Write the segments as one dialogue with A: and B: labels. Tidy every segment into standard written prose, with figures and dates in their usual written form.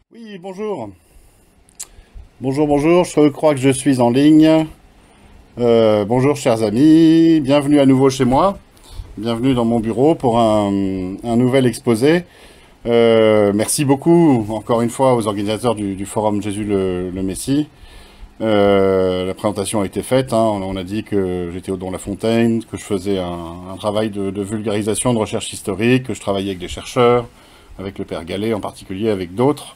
A: Oui, bonjour. Bonjour, je crois que je suis en ligne. Bonjour chers amis, bienvenue à nouveau chez moi. Bienvenue dans mon bureau pour un nouvel exposé. Merci beaucoup encore une fois aux organisateurs du Forum Jésus le Messie. La présentation a été faite, hein. On a dit que j'étais au Don La Fontaine, que je faisais un travail de vulgarisation, de recherche historique, que je travaillais avec des chercheurs, avec le Père Gallet en particulier, avec d'autres.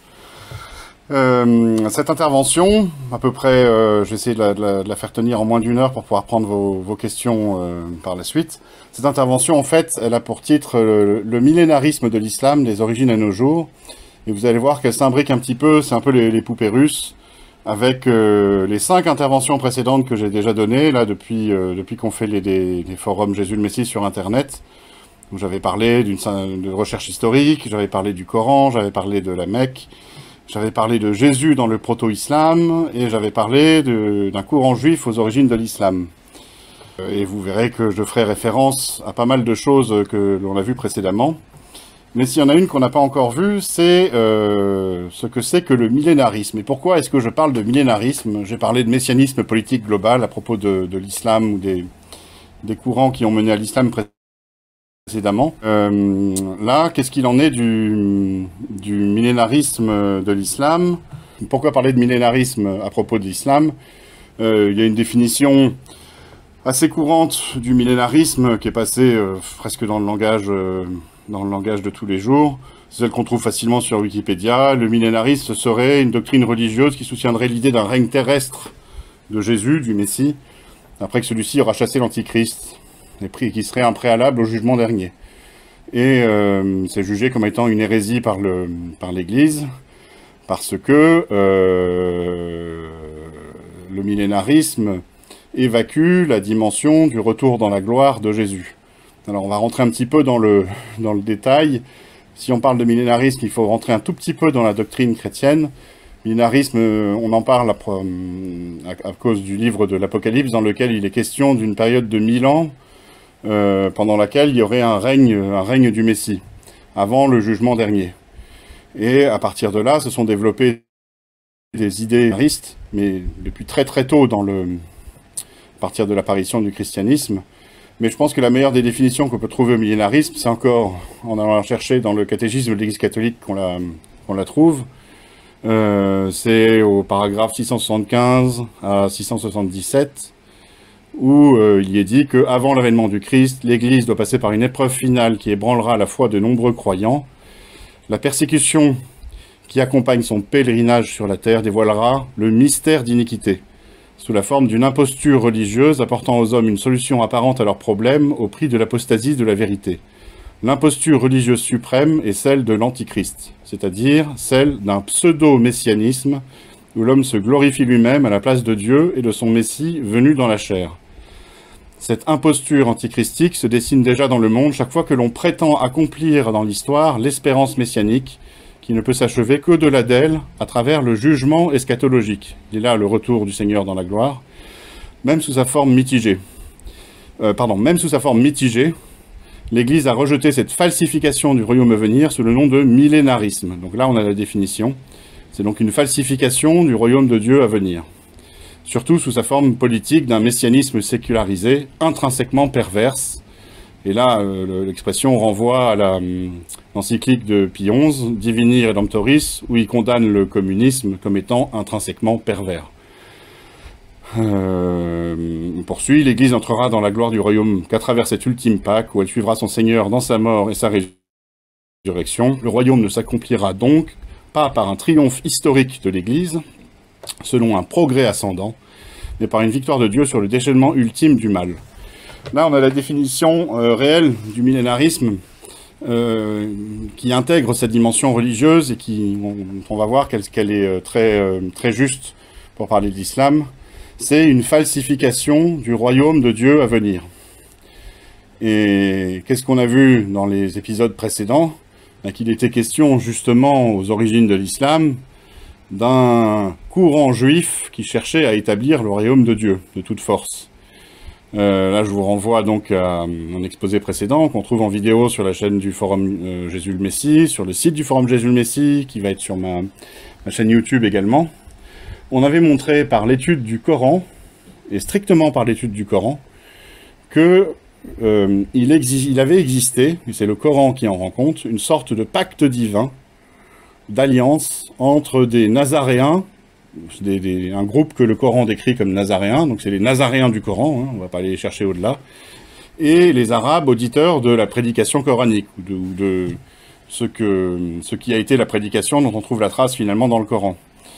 A: Cette intervention, à peu près, je vais essayer de la faire tenir en moins d'une heure pour pouvoir prendre vos questions par la suite. Cette intervention, en fait, elle a pour titre le millénarisme de l'islam, des origines à nos jours. Et vous allez voir qu'elle s'imbrique un petit peu, c'est un peu les poupées russes, avec les 5 interventions précédentes que j'ai déjà données, là, depuis qu'on fait des forums Jésus le Messie sur Internet, où j'avais parlé de recherche historique, j'avais parlé du Coran, j'avais parlé de la Mecque, j'avais parlé de Jésus dans le proto-islam, et j'avais parlé d'un courant juif aux origines de l'islam. Et vous verrez que je ferai référence à pas mal de choses que l'on a vues précédemment. Mais s'il y en a une qu'on n'a pas encore vue, c'est ce que c'est que le millénarisme. Et pourquoi est-ce que je parle de millénarisme? J'ai parlé de messianisme politique global à propos de l'islam ou des courants qui ont mené à l'islam précédemment. Là, qu'est-ce qu'il en est du millénarisme de l'islam? Pourquoi parler de millénarisme à propos de l'islam? Il y a une définition assez courante du millénarisme qui est passée presque dans le langage de tous les jours. C'est celle qu'on trouve facilement sur Wikipédia. Le millénarisme, ce serait une doctrine religieuse qui soutiendrait l'idée d'un règne terrestre de Jésus, du Messie, après que celui-ci aura chassé l'Antichrist, et qui serait un préalable au jugement dernier. Et c'est jugé comme étant une hérésie par l'Église, parce que le millénarisme évacue la dimension du retour dans la gloire de Jésus. Alors on va rentrer un petit peu dans le détail. Si on parle de millénarisme, il faut rentrer un tout petit peu dans la doctrine chrétienne. Millénarisme, on en parle à cause du livre de l'Apocalypse, dans lequel il est question d'une période de 1000 ans, pendant laquelle il y aurait un règne du Messie, avant le jugement dernier. Et à partir de là, se sont développées des idées millénaristes, mais depuis très très tôt à partir de l'apparition du christianisme. Mais je pense que la meilleure des définitions qu'on peut trouver au millénarisme, c'est encore, en allant la chercher dans le catéchisme de l'Église catholique qu'on la trouve, c'est au paragraphe 675 à 677, où il y est dit qu'avant l'avènement du Christ, l'Église doit passer par une épreuve finale qui ébranlera la foi de nombreux croyants. La persécution qui accompagne son pèlerinage sur la terre dévoilera le mystère d'iniquité, sous la forme d'une imposture religieuse apportant aux hommes une solution apparente à leurs problèmes au prix de l'apostasie de la vérité. L'imposture religieuse suprême est celle de l'Antichrist, c'est-à-dire celle d'un pseudo-messianisme où l'homme se glorifie lui-même à la place de Dieu et de son Messie venu dans la chair. Cette imposture antichristique se dessine déjà dans le monde chaque fois que l'on prétend accomplir dans l'histoire l'espérance messianique, qui ne peut s'achever qu'au-delà d'elle, à travers le jugement eschatologique. Il est là le retour du Seigneur dans la gloire, même sous sa forme mitigée. Même sous sa forme mitigée, l'Église a rejeté cette falsification du royaume à venir sous le nom de millénarisme. Donc là, on a la définition. C'est donc une falsification du royaume de Dieu à venir. Surtout sous sa forme politique d'un messianisme sécularisé, intrinsèquement perverse. Et là, l'expression renvoie à l'encyclique de Pie XI, Divini Redemptoris, où il condamne le communisme comme étant intrinsèquement pervers. On poursuit, l'Église entrera dans la gloire du royaume qu'à travers cette ultime Pâque, où elle suivra son Seigneur dans sa mort et sa résurrection. Le royaume ne s'accomplira donc pas par un triomphe historique de l'Église, selon un progrès ascendant, mais par une victoire de Dieu sur le déchaînement ultime du mal. Là, on a la définition réelle du millénarisme qui intègre cette dimension religieuse et on va voir qu'elle est très juste pour parler de l'islam. C'est une falsification du royaume de Dieu à venir. Et qu'est-ce qu'on a vu dans les épisodes précédents? Qu'il était question justement aux origines de l'islam d'un courant juif qui cherchait à établir le royaume de Dieu de toute force. Là, je vous renvoie donc à mon exposé précédent, qu'on trouve en vidéo sur la chaîne du Forum Jésus le Messie, sur le site du Forum Jésus le Messie, qui va être sur ma chaîne YouTube également. On avait montré par l'étude du Coran, et strictement par l'étude du Coran, que il avait existé, et c'est le Coran qui en rend compte, une sorte de pacte divin, d'alliance entre des Nazaréens, un groupe que le Coran décrit comme Nazaréens, donc c'est les Nazaréens du Coran, hein, on ne va pas aller chercher au-delà, et les Arabes auditeurs de la prédication coranique, ou de ce qui a été la prédication dont on trouve la trace finalement dans le Coran.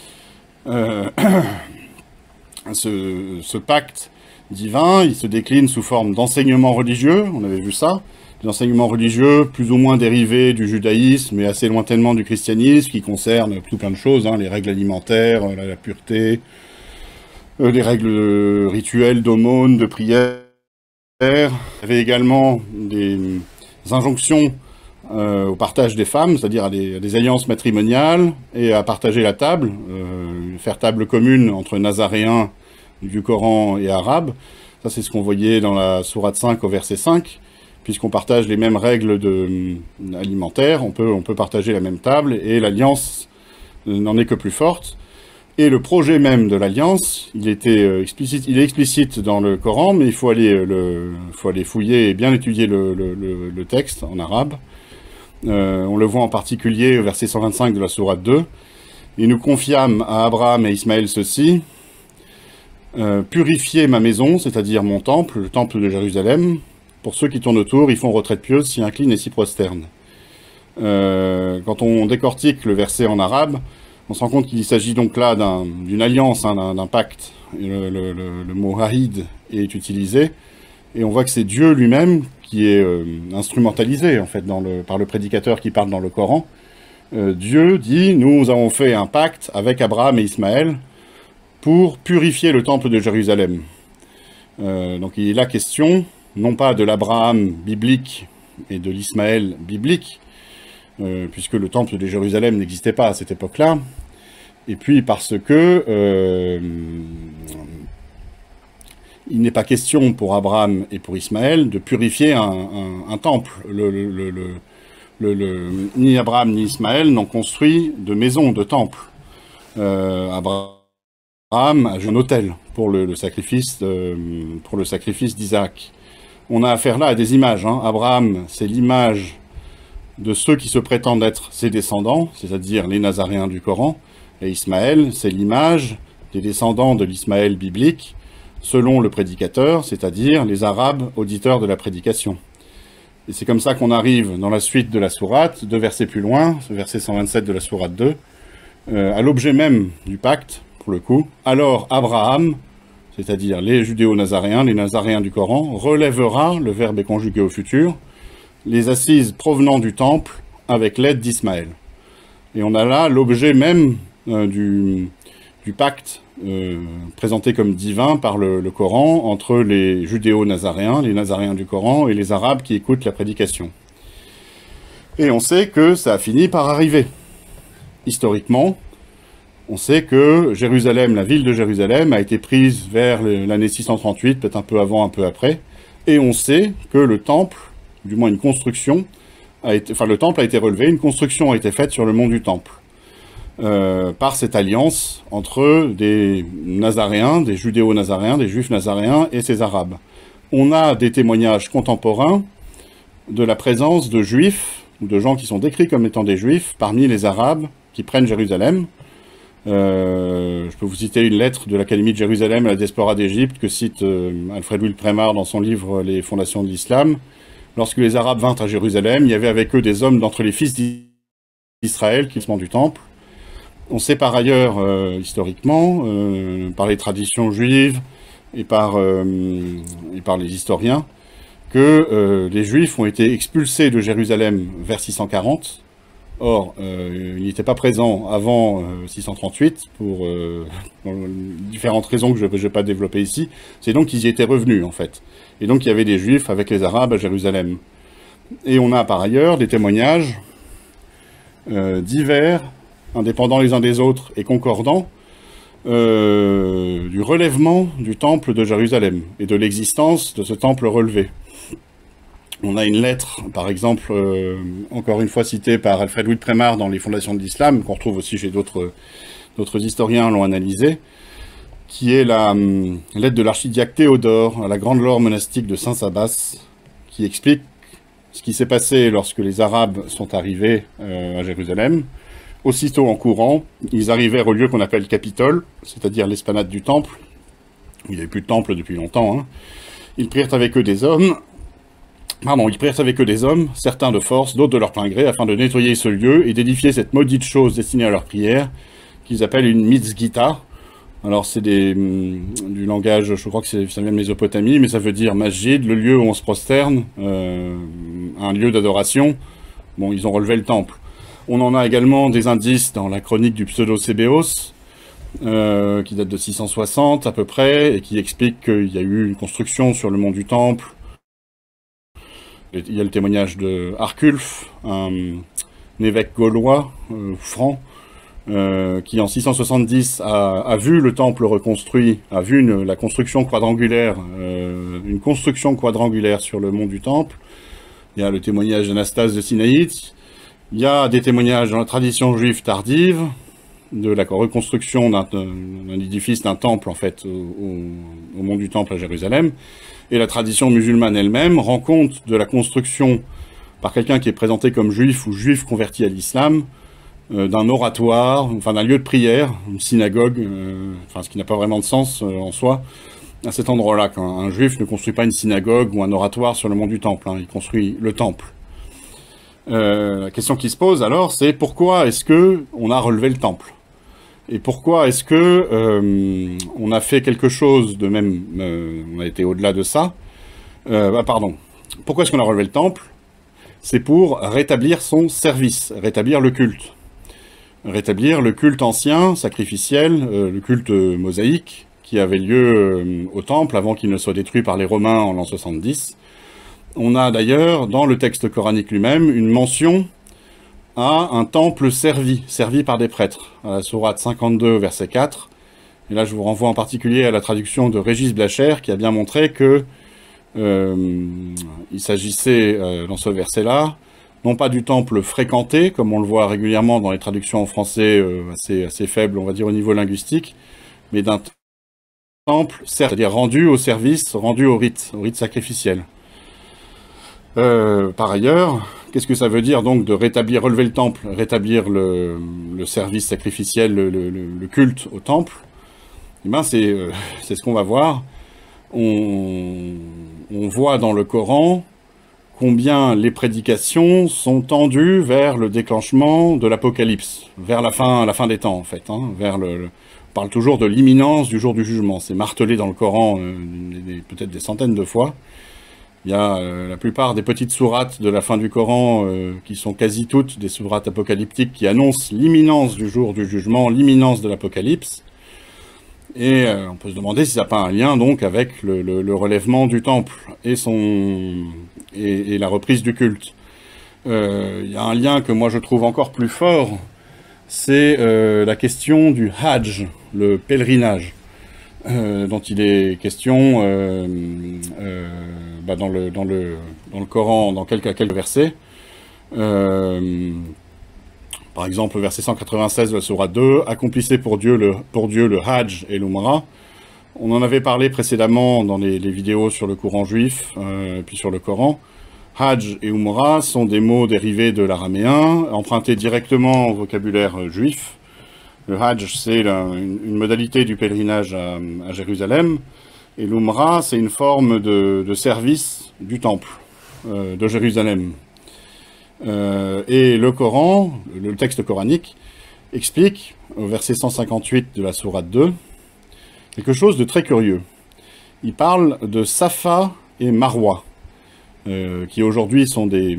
A: Ce pacte divin, il se décline sous forme d'enseignements religieux, on avait vu ça, des enseignements religieux plus ou moins dérivés du judaïsme et assez lointainement du christianisme, qui concernent tout plein de choses, hein, les règles alimentaires, la pureté, les règles rituelles d'aumône, de prière. Il y avait également des injonctions au partage des femmes, c'est-à-dire à des alliances matrimoniales, et à partager la table, faire table commune entre Nazaréens du Coran et Arabes. Ça, c'est ce qu'on voyait dans la sourate 5 au verset 5. Puisqu'on partage les mêmes règles alimentaires, on peut partager la même table, et l'alliance n'en est que plus forte. Et le projet même de l'alliance, il est explicite dans le Coran, mais il faut aller fouiller et bien étudier le texte en arabe. On le voit en particulier au verset 125 de la sourate 2. « Et nous confiâmes à Abraham et Ismaël ceci, purifiez ma maison, c'est-à-dire mon temple, le temple de Jérusalem. Pour ceux qui tournent autour, ils font retraite pieuse, s'y inclinent et s'y prosternent. » Quand on décortique le verset en arabe, on se rend compte qu'il s'agit donc là d'une alliance, hein, d'un pacte. Le mot « haïd » est utilisé, et on voit que c'est Dieu lui-même qui est instrumentalisé en fait par le prédicateur qui parle dans le Coran. Dieu dit « Nous avons fait un pacte avec Abraham et Ismaël pour purifier le temple de Jérusalem. » Donc il est là question, non pas de l'Abraham biblique et de l'Ismaël biblique, puisque le temple de Jérusalem n'existait pas à cette époque-là, et puis parce que il n'est pas question pour Abraham et pour Ismaël de purifier un temple. Ni Abraham ni Ismaël n'ont construit de maison, de temple. Abraham a un autel pour le sacrifice d'Isaac. On a affaire là à des images. Hein. Abraham, c'est l'image de ceux qui se prétendent être ses descendants, c'est-à-dire les Nazaréens du Coran, et Ismaël, c'est l'image des descendants de l'Ismaël biblique, selon le prédicateur, c'est-à-dire les Arabes auditeurs de la prédication. Et c'est comme ça qu'on arrive dans la suite de la sourate, 2 versets plus loin, ce verset 127 de la sourate 2, à l'objet même du pacte, pour le coup. Alors Abraham, c'est-à-dire les judéo-nazaréens, les nazaréens du Coran, relèvera, le verbe est conjugué au futur, les assises provenant du temple avec l'aide d'Ismaël. Et on a là l'objet même du pacte présenté comme divin par le Coran entre les judéo-nazaréens, les nazaréens du Coran, et les Arabes qui écoutent la prédication. Et on sait que ça a fini par arriver. Historiquement, on sait que Jérusalem, la ville de Jérusalem, a été prise vers l'année 638, peut-être un peu avant, un peu après, et on sait que le temple, du moins une construction, le temple a été relevé, une construction a été faite sur le mont du Temple, par cette alliance entre des Nazaréens, des judéo-nazaréens, des juifs nazaréens et ces Arabes. On a des témoignages contemporains de la présence de juifs, ou de gens qui sont décrits comme étant des juifs, parmi les Arabes qui prennent Jérusalem. Je peux vous citer une lettre de l'Académie de Jérusalem à la diaspora d'Égypte que cite Alfred Will Prémar dans son livre « Les fondations de l'islam ». Lorsque les Arabes vinrent à Jérusalem, il y avait avec eux des hommes d'entre les fils d'Israël qui sont du temple. On sait par ailleurs, historiquement, par les traditions juives et par les historiens, que les Juifs ont été expulsés de Jérusalem vers 640. Or, ils n'étaient pas présents avant 638, pour différentes raisons que je ne vais pas développer ici. C'est donc qu'ils y étaient revenus, en fait. Et donc, il y avait des Juifs avec les Arabes à Jérusalem. Et on a par ailleurs des témoignages divers, indépendants les uns des autres et concordants, du relèvement du temple de Jérusalem et de l'existence de ce temple relevé. On a une lettre, par exemple, encore une fois citée par Alfred Louis de Prémar dans les Fondations de l'Islam, qu'on retrouve aussi chez d'autres historiens l'ont analysé, qui est la lettre de l'archidiacre Théodore à la grande laure monastique de Saint-Sabas, qui explique ce qui s'est passé lorsque les Arabes sont arrivés à Jérusalem. Aussitôt en courant, ils arrivèrent au lieu qu'on appelle Capitole, c'est-à-dire l'esplanade du temple. Il n'y avait plus de temple depuis longtemps. Hein. Ils prirent avec eux des hommes, certains de force, d'autres de leur plein gré, afin de nettoyer ce lieu et d'édifier cette maudite chose destinée à leur prière, qu'ils appellent une mitzgita. Alors c'est du langage, je crois que ça vient de Mésopotamie, mais ça veut dire masjid, le lieu où on se prosterne, un lieu d'adoration. Bon, ils ont relevé le temple. On en a également des indices dans la chronique du pseudo-Sébéos, qui date de 660 à peu près, et qui explique qu'il y a eu une construction sur le mont du Temple. Il y a le témoignage de Arculf, un évêque gaulois, franc, qui en 670 a vu le temple reconstruit, a vu la construction quadrangulaire, une construction quadrangulaire sur le mont du Temple. Il y a le témoignage d'Anastase de Sinaïde. Il y a des témoignages dans la tradition juive tardive, de la reconstruction d'un édifice, d'un temple, en fait, au mont du Temple à Jérusalem. Et la tradition musulmane elle-même rend compte de la construction par quelqu'un qui est présenté comme juif ou juif converti à l'islam, d'un oratoire, enfin d'un lieu de prière, une synagogue, ce qui n'a pas vraiment de sens en soi, à cet endroit-là. Un juif ne construit pas une synagogue ou un oratoire sur le mont du Temple, hein, il construit le temple. La question qui se pose alors, c'est pourquoi est-ce que on a relevé le temple? Et pourquoi est-ce que on a fait quelque chose de même, on a été au-delà de ça? Pourquoi est-ce qu'on a relevé le temple? C'est pour rétablir son service, rétablir le culte. Rétablir le culte ancien, sacrificiel, le culte mosaïque, qui avait lieu au temple avant qu'il ne soit détruit par les Romains en l'an 70. On a d'ailleurs, dans le texte coranique lui-même, une mention à un temple servi par des prêtres, à la sourate 52, verset 4. Et là, je vous renvoie en particulier à la traduction de Régis Blacher, qui a bien montré que il s'agissait, dans ce verset-là, non pas du temple fréquenté, comme on le voit régulièrement dans les traductions en français assez faibles, on va dire, au niveau linguistique, mais d'un temple, c'est-à-dire rendu au service, rendu au rite sacrificiel. Par ailleurs, qu'est-ce que ça veut dire donc de rétablir, relever le temple, rétablir le service sacrificiel, le culte au temple? Eh bien, c'est ce qu'on va voir. On voit dans le Coran combien les prédications sont tendues vers le déclenchement de l'Apocalypse, vers la fin des temps en fait. Hein, on parle toujours de l'imminence du jour du jugement. C'est martelé dans le Coran peut-être des centaines de fois. Il y a la plupart des petites sourates de la fin du Coran qui sont quasi toutes des sourates apocalyptiques qui annoncent l'imminence du jour du jugement, l'imminence de l'Apocalypse. Et on peut se demander si ça n'a pas un lien donc avec le relèvement du temple et la reprise du culte. Il y a un lien que moi je trouve encore plus fort, c'est la question du Hajj, le pèlerinage. Dont il est question dans le Coran, dans quelques versets. Par exemple, verset 196 de la sourate 2, « Accomplissez pour Dieu le Hajj et l'Umrah ». On en avait parlé précédemment dans les vidéos sur le courant juif, puis sur le Coran. Hajj et Umrah sont des mots dérivés de l'araméen, empruntés directement au vocabulaire juif. Le Hajj, c'est une modalité du pèlerinage à Jérusalem, et l'Umrah, c'est une forme de service du temple de Jérusalem. Et le Coran, le texte coranique, explique, au verset 158 de la sourate 2, quelque chose de très curieux. Il parle de Safa et Marwa, qui aujourd'hui sont des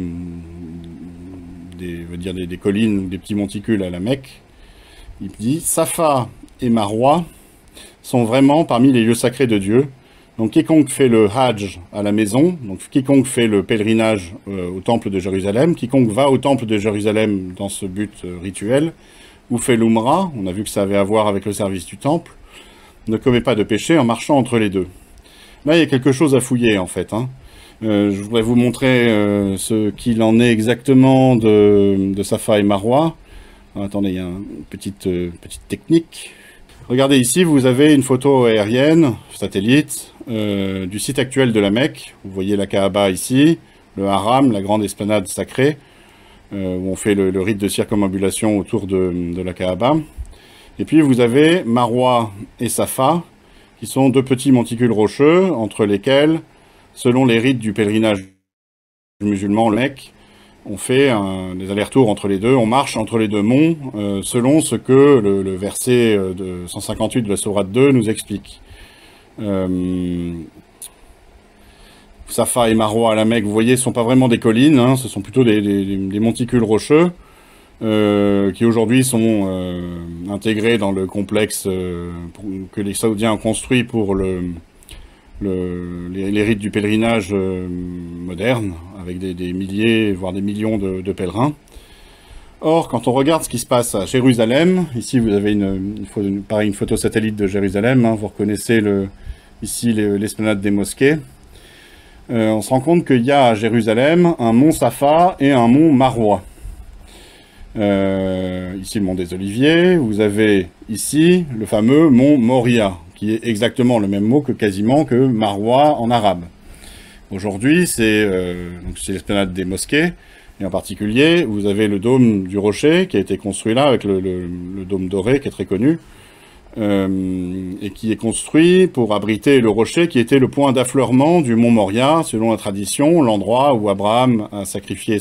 A: collines ou des petits monticules à la Mecque. Il dit « Safa et Marwa sont vraiment parmi les lieux sacrés de Dieu. Donc quiconque fait le Hajj à la maison, donc quiconque fait le pèlerinage au temple de Jérusalem, quiconque va au temple de Jérusalem dans ce but rituel, ou fait l'Umrah, on a vu que ça avait à voir avec le service du temple, ne commet pas de péché en marchant entre les deux. Là, il y a quelque chose à fouiller, en fait. Je voudrais vous montrer ce qu'il en est exactement de Safa et Marwa. Attendez, il y a une petite technique. Regardez ici, vous avez une photo aérienne, satellite, du site actuel de la Mecque. Vous voyez la Kaaba ici, le Haram, la grande esplanade sacrée, où on fait le rite de circumambulation autour de la Kaaba. Et puis vous avez Marwa et Safa, qui sont deux petits monticules rocheux, entre lesquels, selon les rites du pèlerinage musulman, le Mecque, on fait des allers-retours entre les deux, on marche entre les deux monts, selon ce que le verset de 158 de la Sourate 2 nous explique. Safa et Marwa à la Mecque, vous voyez, ne sont pas vraiment des collines, ce sont plutôt des monticules rocheux, qui aujourd'hui sont intégrés dans le complexe que les Saoudiens ont construit pour les rites du pèlerinage moderne, avec des milliers, voire des millions de pèlerins. Or, quand on regarde ce qui se passe à Jérusalem, ici vous avez une photo satellite de Jérusalem, vous reconnaissez ici l'esplanade des mosquées, on se rend compte qu'il y a à Jérusalem un mont Safa et un mont Marwa. Ici le mont des Oliviers, vous avez ici le fameux mont Moria, qui est exactement le même mot quasiment que Marwa en arabe. Aujourd'hui, c'est l'esplanade des mosquées, et en particulier, vous avez le dôme du rocher qui a été construit là, avec le dôme doré qui est très connu, et qui est construit pour abriter le rocher qui était le point d'affleurement du mont Moria, selon la tradition, l'endroit où Abraham a sacrifié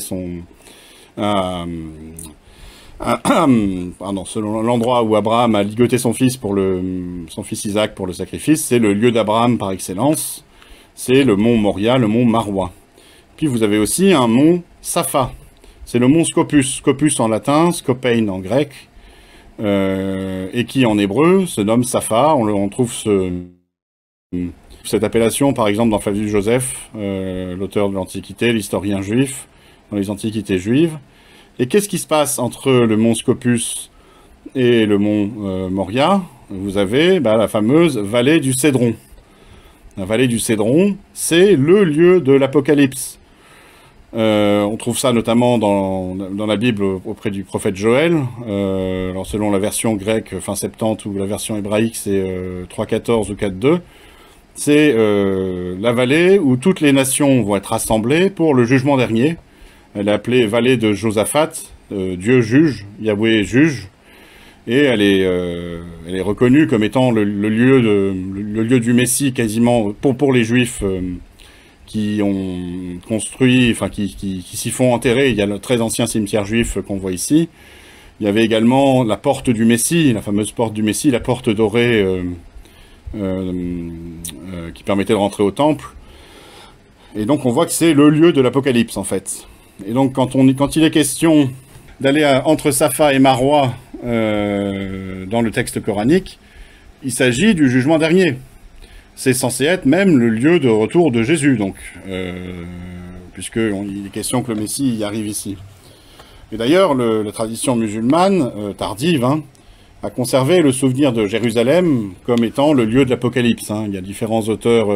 A: selon l'endroit où Abraham a ligoté son fils Isaac pour le sacrifice, c'est le lieu d'Abraham par excellence, c'est le mont Moria, le mont Marwa. Puis vous avez aussi un mont Safa, c'est le mont Scopus, Scopus en latin, Scopein en grec, et qui en hébreu se nomme Safa. On trouve cette appellation par exemple dans Flavius Joseph, l'auteur de l'Antiquité, l'historien juif, dans les Antiquités juives. Et qu'est-ce qui se passe entre le mont Scopus et le mont Moria? Vous avez la fameuse vallée du Cédron. La vallée du Cédron, c'est le lieu de l'Apocalypse. On trouve ça notamment dans la Bible auprès du prophète Joël. Alors selon la version grecque fin 70 ou la version hébraïque, c'est 3.14 ou 4.2. C'est la vallée où toutes les nations vont être rassemblées pour le jugement dernier. Elle est appelée vallée de Josaphat, Dieu juge, Yahweh juge, et elle est reconnue comme étant le lieu du Messie quasiment pour les Juifs qui ont construit, enfin qui s'y font enterrer. Il y a le très ancien cimetière juif qu'on voit ici. Il y avait également la porte du Messie, la fameuse porte du Messie, la porte dorée qui permettait de rentrer au temple. Et donc on voit que c'est le lieu de l'Apocalypse en fait. Et donc quand il est question d'aller entre Safa et Marwa dans le texte coranique, il s'agit du jugement dernier. C'est censé être même le lieu de retour de Jésus, donc, puisqu'il est question que le Messie y arrive ici. Et d'ailleurs, la tradition musulmane, tardive, a conservé le souvenir de Jérusalem comme étant le lieu de l'Apocalypse. Il y a différents auteurs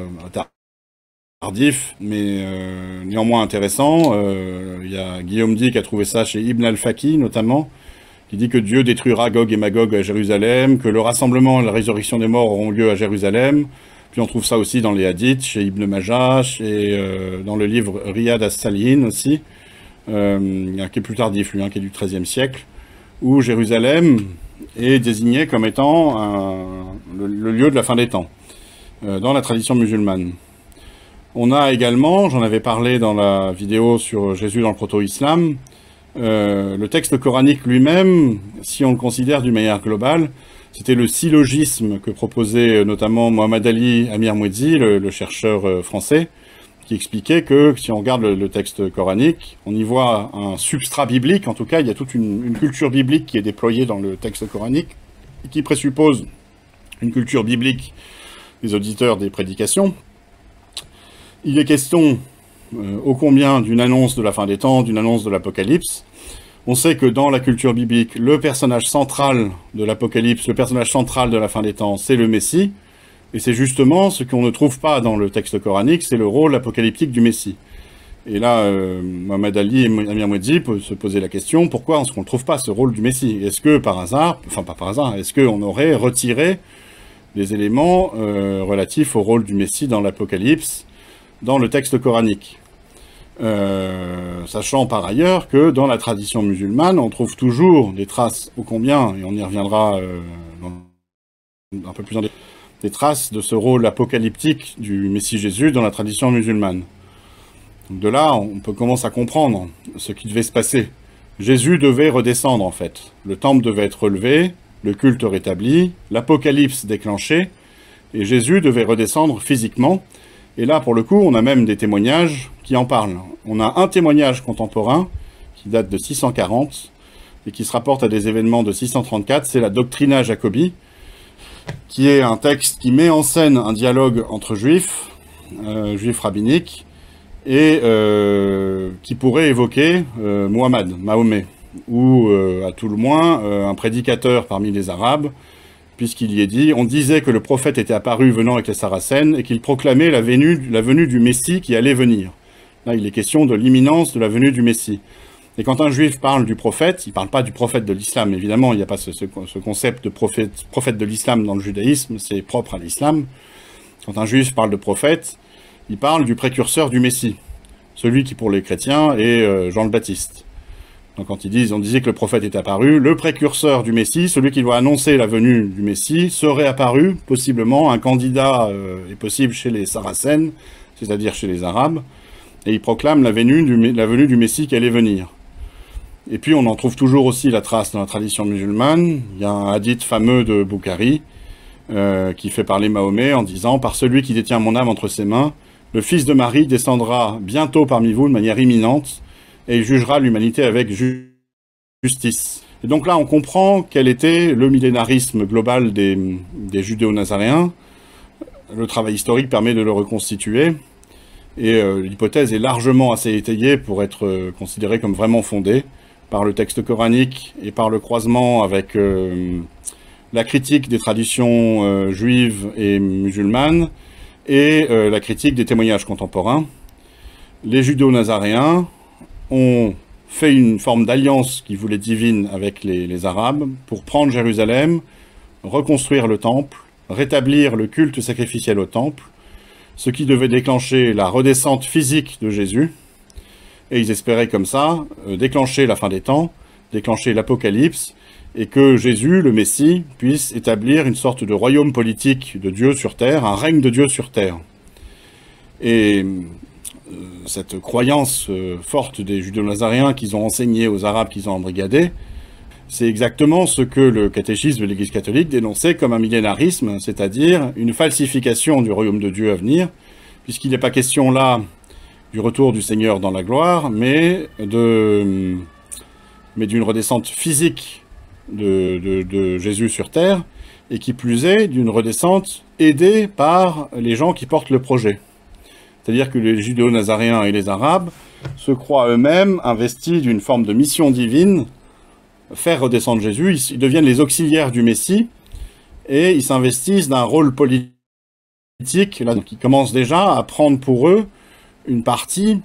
A: tardif, mais néanmoins intéressant. Il y a Guillaume Di qui a trouvé ça chez Ibn al-Faqih notamment, qui dit que Dieu détruira Gog et Magog à Jérusalem, que le rassemblement et la résurrection des morts auront lieu à Jérusalem. Puis on trouve ça aussi dans les hadiths, chez Ibn Majah, et dans le livre Riyad as-Salihin aussi, qui est plus tardif, lui, qui est du XIIIe siècle, où Jérusalem est désigné comme étant le lieu de la fin des temps, dans la tradition musulmane. On a également, j'en avais parlé dans la vidéo sur Jésus dans le proto-islam, le texte coranique lui-même, si on le considère d'une manière globale, c'était le syllogisme que proposait notamment Mohamed Ali Amir Mouedzi, le chercheur français, qui expliquait que si on regarde le texte coranique, on y voit un substrat biblique, en tout cas il y a toute une culture biblique qui est déployée dans le texte coranique, et qui présuppose une culture biblique des auditeurs des prédications. Il est question ô combien d'une annonce de la fin des temps, d'une annonce de l'Apocalypse. On sait que dans la culture biblique, le personnage central de l'Apocalypse, le personnage central de la fin des temps, c'est le Messie. Et c'est justement ce qu'on ne trouve pas dans le texte coranique, c'est le rôle apocalyptique du Messie. Et là, Mohamed Ali et Amir Mouedzi peuvent se poser la question, pourquoi est-ce qu'on ne trouve pas ce rôle du Messie? Est-ce que par hasard, enfin pas par hasard, est-ce qu'on aurait retiré des éléments relatifs au rôle du Messie dans l'Apocalypse, dans le texte coranique? Sachant par ailleurs que dans la tradition musulmane, on trouve toujours des traces, ô combien, et on y reviendra un peu plus en détail, des traces de ce rôle apocalyptique du Messie Jésus dans la tradition musulmane. Donc de là, on peut commencer à comprendre ce qui devait se passer. Jésus devait redescendre en fait. Le temple devait être relevé, le culte rétabli, l'apocalypse déclenché, et Jésus devait redescendre physiquement. Et là, pour le coup, on a même des témoignages qui en parlent. On a un témoignage contemporain qui date de 640 et qui se rapporte à des événements de 634, c'est la Doctrina Jacobi, qui est un texte qui met en scène un dialogue entre juifs, juifs rabbiniques, et qui pourrait évoquer Mahomet, ou à tout le moins un prédicateur parmi les Arabes, puisqu'il y est dit, on disait que le prophète était apparu venant avec les Saracènes, et qu'il proclamait la venue du Messie qui allait venir. Là, il est question de l'imminence de la venue du Messie. Et quand un juif parle du prophète, il ne parle pas du prophète de l'islam. Évidemment, il n'y a pas ce concept de prophète de l'islam dans le judaïsme, c'est propre à l'islam. Quand un juif parle de prophète, il parle du précurseur du Messie, celui qui pour les chrétiens est Jean le Baptiste. Donc quand on disait que le prophète est apparu, le précurseur du Messie, celui qui doit annoncer la venue du Messie, serait apparu, possiblement, un candidat est possible chez les Saracènes, c'est-à-dire chez les Arabes, et il proclame la venue du Messie qui allait venir. Et puis on en trouve toujours aussi la trace dans la tradition musulmane. Il y a un hadith fameux de Boukhari qui fait parler Mahomet en disant « Par celui qui détient mon âme entre ses mains, le fils de Marie descendra bientôt parmi vous de manière imminente, et il jugera l'humanité avec justice. » Et donc là, on comprend quel était le millénarisme global des judéo-nazaréens. Le travail historique permet de le reconstituer, et l'hypothèse est largement assez étayée pour être considérée comme vraiment fondée par le texte coranique et par le croisement avec la critique des traditions juives et musulmanes et la critique des témoignages contemporains. Les judéo-nazaréens ont fait une forme d'alliance qui voulait divine avec les Arabes pour prendre Jérusalem, reconstruire le temple, rétablir le culte sacrificiel au temple, ce qui devait déclencher la redescente physique de Jésus, et ils espéraient comme ça déclencher la fin des temps, déclencher l'Apocalypse, et que Jésus, le Messie, puisse établir une sorte de royaume politique de Dieu sur terre, un règne de Dieu sur terre. Et cette croyance forte des judéo-nazaréens qu'ils ont enseigné aux Arabes qu'ils ont embrigadés, c'est exactement ce que le catéchisme de l'Église catholique dénonçait comme un millénarisme, c'est-à-dire une falsification du royaume de Dieu à venir, puisqu'il n'est pas question là du retour du Seigneur dans la gloire, mais d'une redescente physique de Jésus sur terre, et qui plus est, d'une redescente aidée par les gens qui portent le projet. C'est-à-dire que les judéo-nazaréens et les Arabes se croient eux-mêmes investis d'une forme de mission divine, faire redescendre Jésus, ils deviennent les auxiliaires du Messie, et ils s'investissent d'un rôle politique, là, donc ils commencent déjà à prendre pour eux une partie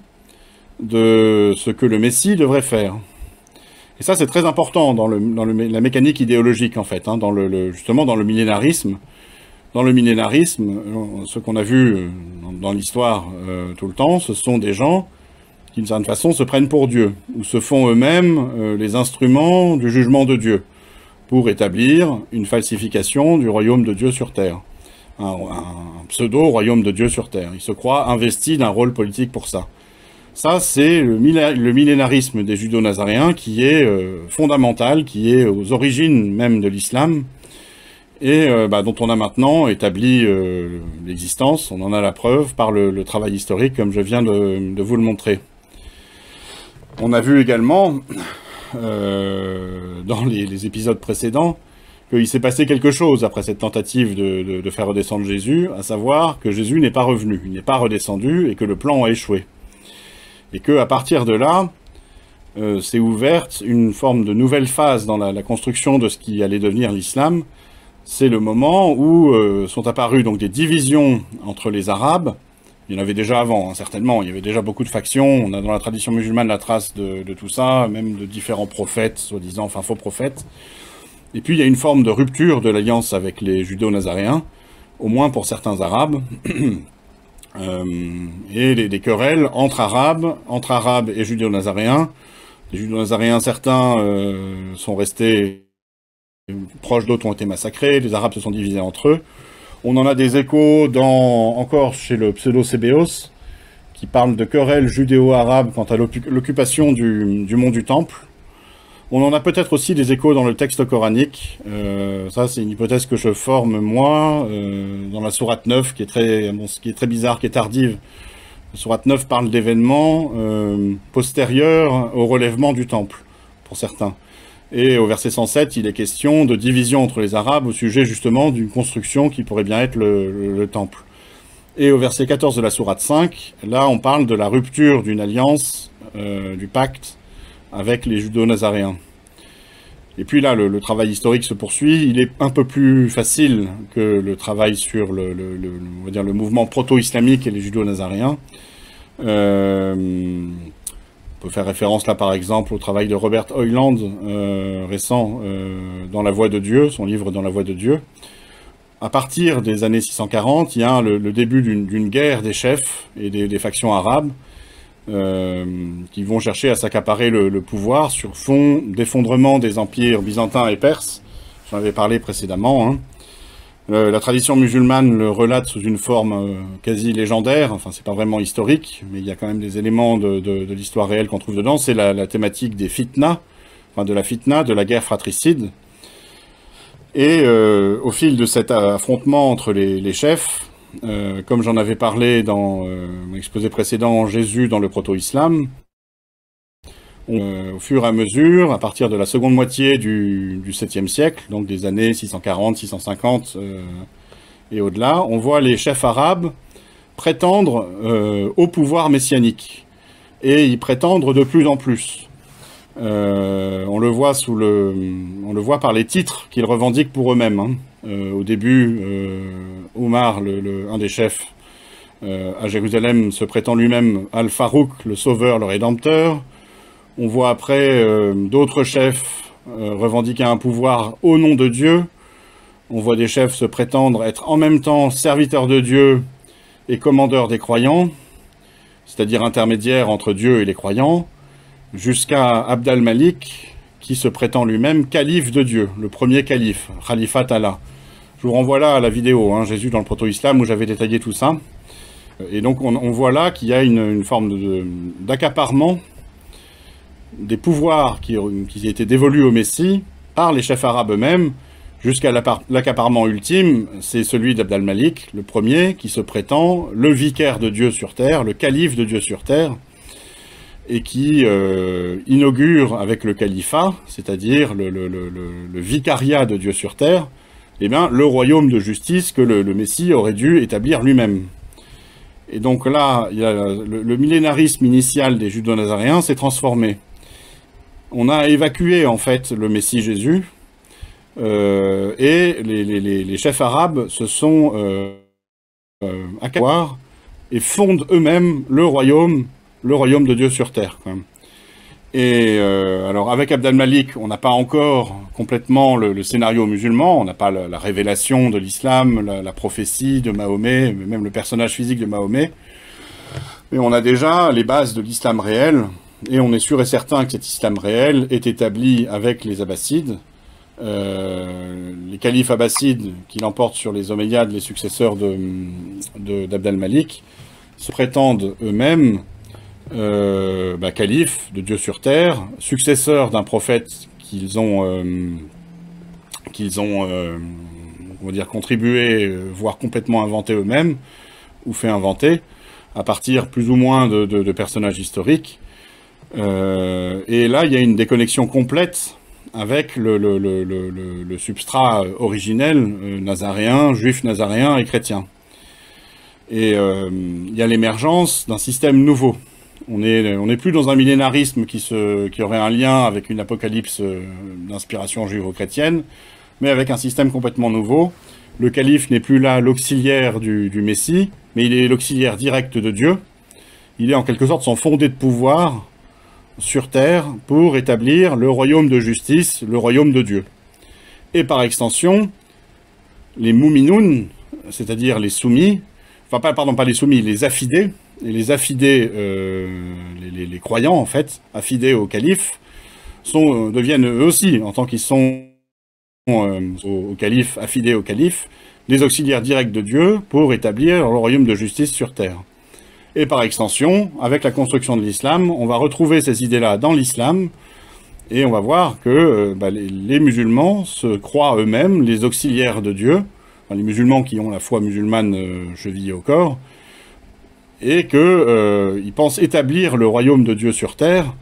A: de ce que le Messie devrait faire. Et ça, c'est très important dans la mécanique idéologique, en fait, hein, justement dans le millénarisme. Dans le millénarisme, ce qu'on a vu dans l'histoire tout le temps, ce sont des gens qui, d'une certaine façon, se prennent pour Dieu, ou se font eux-mêmes les instruments du jugement de Dieu, pour établir une falsification du royaume de Dieu sur terre. Un pseudo-royaume de Dieu sur terre. Ils se croient investis d'un rôle politique pour ça. Ça, c'est le millénarisme des judéo-nazaréens qui est fondamental, qui est aux origines même de l'islam, et dont on a maintenant établi l'existence, on en a la preuve par le travail historique, comme je viens de vous le montrer. On a vu également, dans les épisodes précédents, qu'il s'est passé quelque chose après cette tentative de faire redescendre Jésus, à savoir que Jésus n'est pas revenu, il n'est pas redescendu, et que le plan a échoué. Et qu'à partir de là, s'est ouverte une forme de nouvelle phase dans la construction de ce qui allait devenir l'islam. C'est le moment où sont apparues donc des divisions entre les Arabes. Il y en avait déjà avant, hein, certainement. Il y avait déjà beaucoup de factions. On a dans la tradition musulmane la trace de tout ça, même de différents prophètes, soi-disant, enfin faux prophètes. Et puis il y a une forme de rupture de l'alliance avec les judéo-nazaréens, au moins pour certains Arabes. Et des querelles entre Arabes et judéo-nazaréens. Les judéo-nazaréens, certains sont restés proches, d'autres ont été massacrés, les Arabes se sont divisés entre eux. On en a des échos encore chez le pseudo-Sébéos, qui parle de querelles judéo-arabes quant à l'occupation du mont du Temple. On en a peut-être aussi des échos dans le texte coranique. Ça, c'est une hypothèse que je forme, moi, dans la sourate 9, qui est très bizarre, qui est tardive. La sourate 9 parle d'événements postérieurs au relèvement du Temple, pour certains. Et au verset 107, il est question de division entre les Arabes au sujet justement d'une construction qui pourrait bien être le Temple. Et au verset 14 de la sourate 5, là on parle de la rupture d'une alliance, du pacte, avec les judéo-nazaréens. Et puis là, le travail historique se poursuit. Il est un peu plus facile que le travail sur on va dire le mouvement proto-islamique et les judéo-nazaréens. On peut faire référence là par exemple au travail de Robert Hoyland, récent, dans la Voie de Dieu, son livre Dans la Voie de Dieu. À partir des années 640, il y a le début d'une guerre des chefs et des factions arabes qui vont chercher à s'accaparer le pouvoir sur fond d'effondrement des empires byzantins et perses. J'en avais parlé précédemment, hein. La tradition musulmane le relate sous une forme quasi légendaire, enfin c'est pas vraiment historique, mais il y a quand même des éléments de l'histoire réelle qu'on trouve dedans. C'est la thématique des fitna, enfin de la fitna, de la guerre fratricide. Et au fil de cet affrontement entre les chefs, comme j'en avais parlé dans mon exposé précédent, Jésus dans le proto-islam, au fur et à mesure, à partir de la seconde moitié du 7e siècle, donc des années 640, 650 et au-delà, on voit les chefs arabes prétendre au pouvoir messianique. Et y prétendre de plus en plus. On le voit par les titres qu'ils revendiquent pour eux-mêmes, hein. Au début, Omar, un des chefs à Jérusalem, se prétend lui-même Al-Farouk, le sauveur, le rédempteur. On voit après d'autres chefs revendiquer un pouvoir au nom de Dieu. On voit des chefs se prétendre être en même temps serviteurs de Dieu et commandeurs des croyants, c'est-à-dire intermédiaires entre Dieu et les croyants, jusqu'à Abd al-Malik, qui se prétend lui-même calife de Dieu, le premier calife, Khalifat Allah. Je vous renvoie là à la vidéo, hein, Jésus dans le proto-islam, où j'avais détaillé tout ça. Et donc on voit là qu'il y a une forme d'accaparement des pouvoirs qui étaient dévolus au Messie par les chefs arabes eux-mêmes, jusqu'à l'accaparement ultime, c'est celui d'Abd al-Malik, le premier, qui se prétend le vicaire de Dieu sur terre, le calife de Dieu sur terre, et qui inaugure avec le califat, c'est-à-dire le vicariat de Dieu sur terre, eh bien, le royaume de justice que le Messie aurait dû établir lui-même. Et donc là, il y a le millénarisme initial des judéo-nazaréens s'est transformé. On a évacué en fait le Messie Jésus, et les chefs arabes se sont accaparés et fondent eux-mêmes le royaume de Dieu sur terre, quand même. Et alors avec Abd al-Malik, on n'a pas encore complètement le scénario musulman, on n'a pas la révélation de l'islam, la prophétie de Mahomet, même le personnage physique de Mahomet, mais on a déjà les bases de l'islam réel, et on est sûr et certain que cet islam réel est établi avec les Abbassides, les califes abbassides qui l'emportent sur les Omeyyades, les successeurs d'Abd al-Malik, se prétendent eux-mêmes calife de Dieu sur terre, successeur d'un prophète qu'ils ont on va dire, contribué, voire complètement inventé eux-mêmes, ou fait inventer, à partir plus ou moins de personnages historiques. Et là, il y a une déconnexion complète avec le substrat originel, nazaréen, juif nazaréen et chrétien. Et il y a l'émergence d'un système nouveau. On n'est plus dans un millénarisme qui aurait un lien avec une apocalypse d'inspiration judéo-chrétienne, mais avec un système complètement nouveau. Le calife n'est plus là l'auxiliaire du Messie, mais il est l'auxiliaire direct de Dieu. Il est en quelque sorte son fondé de pouvoir sur terre pour établir le royaume de justice, le royaume de Dieu. Et par extension, les mouminoun, c'est-à-dire les soumis, enfin pas les soumis, les affidés, et les affidés, les croyants en fait, affidés au calife, deviennent eux aussi, en tant qu'ils sont au calife, affidés au calife, les auxiliaires directs de Dieu pour établir le royaume de justice sur terre. Et par extension, avec la construction de l'islam, on va retrouver ces idées-là dans l'islam, et on va voir que les musulmans se croient eux-mêmes les auxiliaires de Dieu, enfin, les musulmans qui ont la foi musulmane chevillée au corps, et qu'ils pensent établir le royaume de Dieu sur terre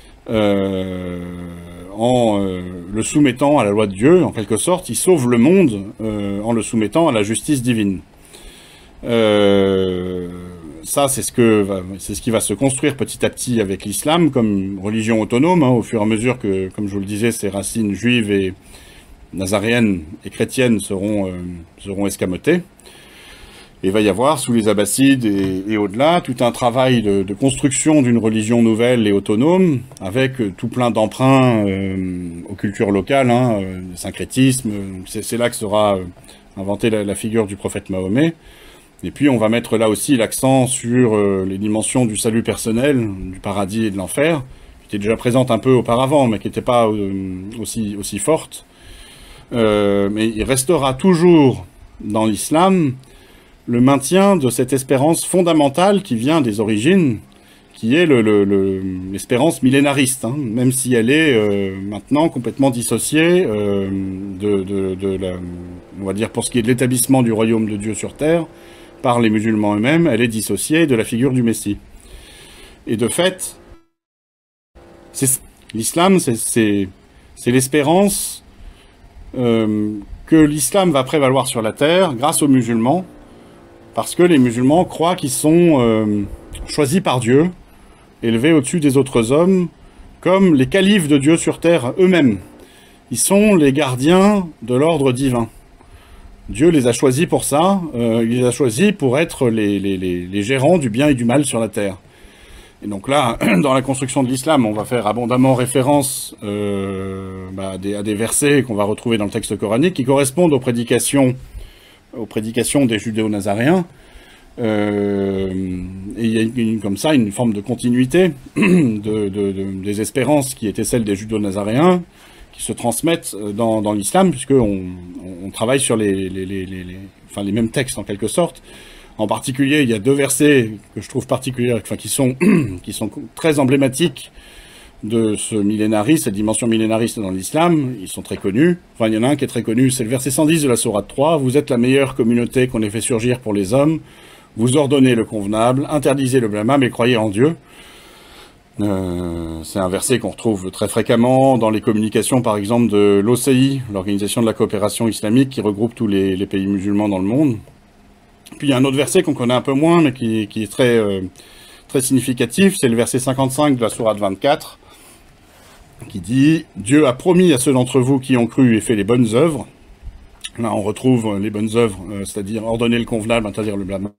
A: en le soumettant à la loi de Dieu, en quelque sorte. Ils sauvent le monde en le soumettant à la justice divine. Ça, c'est ce qui va se construire petit à petit avec l'islam comme religion autonome, au fur et à mesure que, comme je vous le disais, ses racines juives et nazaréennes et chrétiennes seront escamotées. Et il va y avoir, sous les Abbassides et au-delà, tout un travail de construction d'une religion nouvelle et autonome, avec tout plein d'emprunts aux cultures locales, le syncrétisme. C'est là que sera inventée la figure du prophète Mahomet. Et puis on va mettre là aussi l'accent sur les dimensions du salut personnel, du paradis et de l'enfer, qui étaient déjà présentes un peu auparavant, mais qui n'étaient pas aussi fortes. Mais il restera toujours dans l'islam le maintien de cette espérance fondamentale qui vient des origines, qui est l'espérance millénariste, même si elle est maintenant complètement dissociée on va dire pour ce qui est de l'établissement du royaume de Dieu sur terre, par les musulmans eux-mêmes, elle est dissociée de la figure du Messie. Et de fait, l'islam, c'est l'espérance que l'islam va prévaloir sur la terre grâce aux musulmans, parce que les musulmans croient qu'ils sont choisis par Dieu, élevés au-dessus des autres hommes, comme les califes de Dieu sur terre eux-mêmes. Ils sont les gardiens de l'ordre divin. Dieu les a choisis pour ça, il les a choisis pour être les gérants du bien et du mal sur la terre. Et donc là, dans la construction de l'islam, on va faire abondamment référence à des versets qu'on va retrouver dans le texte coranique qui correspondent aux prédications des judéo-nazaréens. Et il y a comme ça une forme de continuité des espérances qui étaient celles des judéo-nazaréens, qui se transmettent dans l'islam, puisqu'on travaille sur les mêmes textes en quelque sorte. En particulier, il y a deux versets que je trouve particuliers, qui sont très emblématiques de ce millénarisme, cette dimension millénariste dans l'islam. Ils sont très connus. Enfin, il y en a un qui est très connu, c'est le verset 110 de la sourate 3. « Vous êtes la meilleure communauté qu'on ait fait surgir pour les hommes. Vous ordonnez le convenable, interdisez le blâmable et croyez en Dieu. » C'est un verset qu'on retrouve très fréquemment dans les communications, par exemple, de l'OCI, l'Organisation de la coopération islamique, qui regroupe tous les pays musulmans dans le monde. Puis il y a un autre verset qu'on connaît un peu moins, mais qui est très significatif, c'est le verset 55 de la sourate 24, qui dit « Dieu a promis à ceux d'entre vous qui ont cru et fait les bonnes œuvres ». Là, on retrouve les bonnes œuvres, c'est-à-dire ordonner le convenable, interdire le blâmable.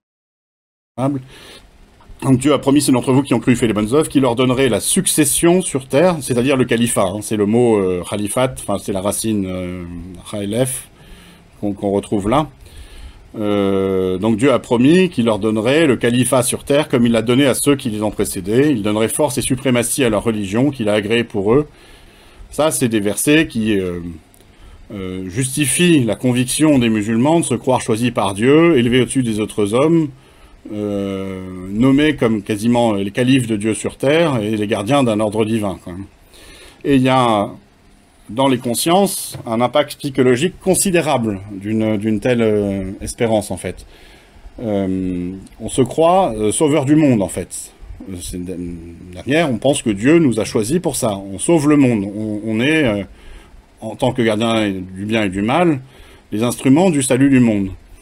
A: Donc Dieu a promis ceux d'entre vous qui ont cru et fait les bonnes œuvres, qu'il leur donnerait la succession sur terre, c'est-à-dire le califat. C'est le mot khalifat, enfin c'est la racine khailef qu'on retrouve là. Donc Dieu a promis qu'il leur donnerait le califat sur terre comme il l'a donné à ceux qui les ont précédés. Il donnerait force et suprématie à leur religion qu'il a agréée pour eux. Ça, c'est des versets qui justifient la conviction des musulmans de se croire choisis par Dieu, élevés au-dessus des autres hommes, nommés comme quasiment les califes de Dieu sur terre et les gardiens d'un ordre divin, quoi. Et il y a dans les consciences un impact psychologique considérable d'une telle espérance, en fait. On se croit sauveur du monde, en fait. Derrière, on pense que Dieu nous a choisis pour ça. On sauve le monde. On est, en tant que gardien du bien et du mal, les instruments du salut du monde.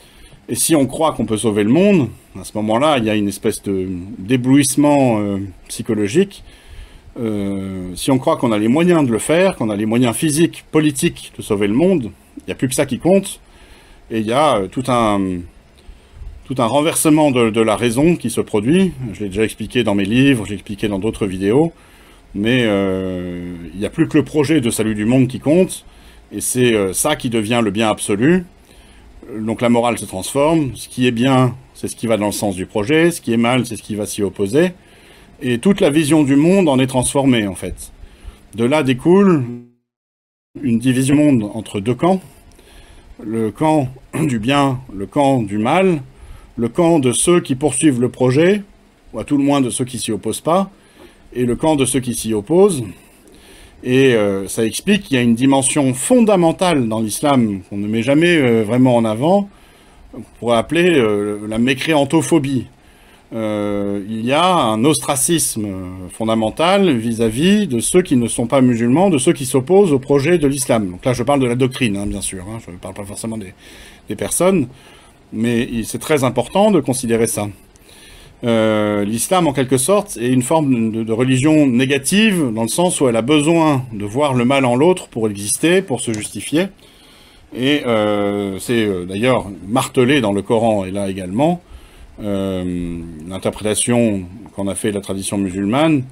A: Et si on croit qu'on peut sauver le monde, à ce moment-là, il y a une espèce d'éblouissement psychologique. Si on croit qu'on a les moyens de le faire, qu'on a les moyens physiques, politiques de sauver le monde, il n'y a plus que ça qui compte. Et il y a tout un renversement de la raison qui se produit. Je l'ai déjà expliqué dans mes livres, je l'ai expliqué dans d'autres vidéos. Mais il n'y a plus que le projet de salut du monde qui compte. Et c'est ça qui devient le bien absolu. Donc la morale se transforme. Ce qui est bien, c'est ce qui va dans le sens du projet. Ce qui est mal, c'est ce qui va s'y opposer. Et toute la vision du monde en est transformée, en fait. De là découle une division du monde entre deux camps. Le camp du bien, le camp du mal, le camp de ceux qui poursuivent le projet, ou à tout le moins de ceux qui s'y opposent pas, et le camp de ceux qui s'y opposent. Et ça explique qu'il y a une dimension fondamentale dans l'islam qu'on ne met jamais vraiment en avant, qu'on pourrait appeler la mécréantophobie. Il y a un ostracisme fondamental vis-à-vis de ceux qui ne sont pas musulmans, de ceux qui s'opposent au projet de l'islam. Donc là, je parle de la doctrine, hein, bien sûr, hein, je ne parle pas forcément des personnes, mais c'est très important de considérer ça. L'islam, en quelque sorte, est une forme de religion négative, dans le sens où elle a besoin de voir le mal en l'autre pour exister, pour se justifier. Et c'est d'ailleurs martelé dans le Coran, et là également. L'interprétation qu'en a fait la tradition musulmane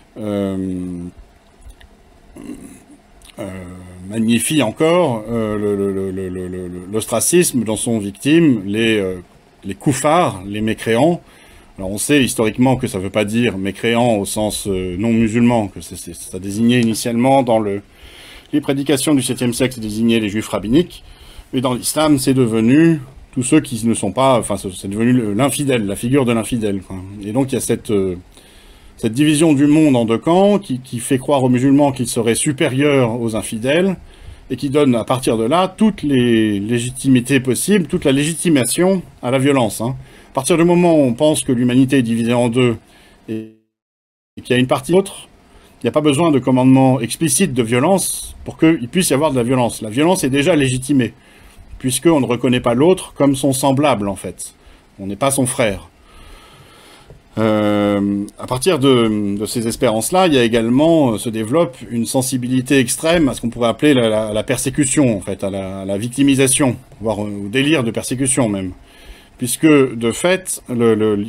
A: magnifie encore l'ostracisme dont sont victimes les koufars, les mécréants. Alors on sait historiquement que ça ne veut pas dire mécréant au sens non musulman, que ça désignait initialement dans les prédications du 7e siècle, ça désignait les juifs rabbiniques, mais dans l'islam c'est devenu tous ceux qui ne sont pas, enfin c'est devenu l'infidèle, la figure de l'infidèle. Et donc il y a cette division du monde en deux camps qui fait croire aux musulmans qu'ils seraient supérieurs aux infidèles, et qui donne à partir de là toutes les légitimités possibles, toute la légitimation à la violence. À partir du moment où on pense que l'humanité est divisée en deux et qu'il y a une partie autre, il n'y a pas besoin de commandement explicite de violence pour qu'il puisse y avoir de la violence. La violence est déjà légitimée, puisqu'on ne reconnaît pas l'autre comme son semblable, en fait. On n'est pas son frère. À partir de ces espérances-là, il y a également, se développe une sensibilité extrême à ce qu'on pourrait appeler la persécution, en fait, à la victimisation, voire au délire de persécution même. Puisque, de fait, le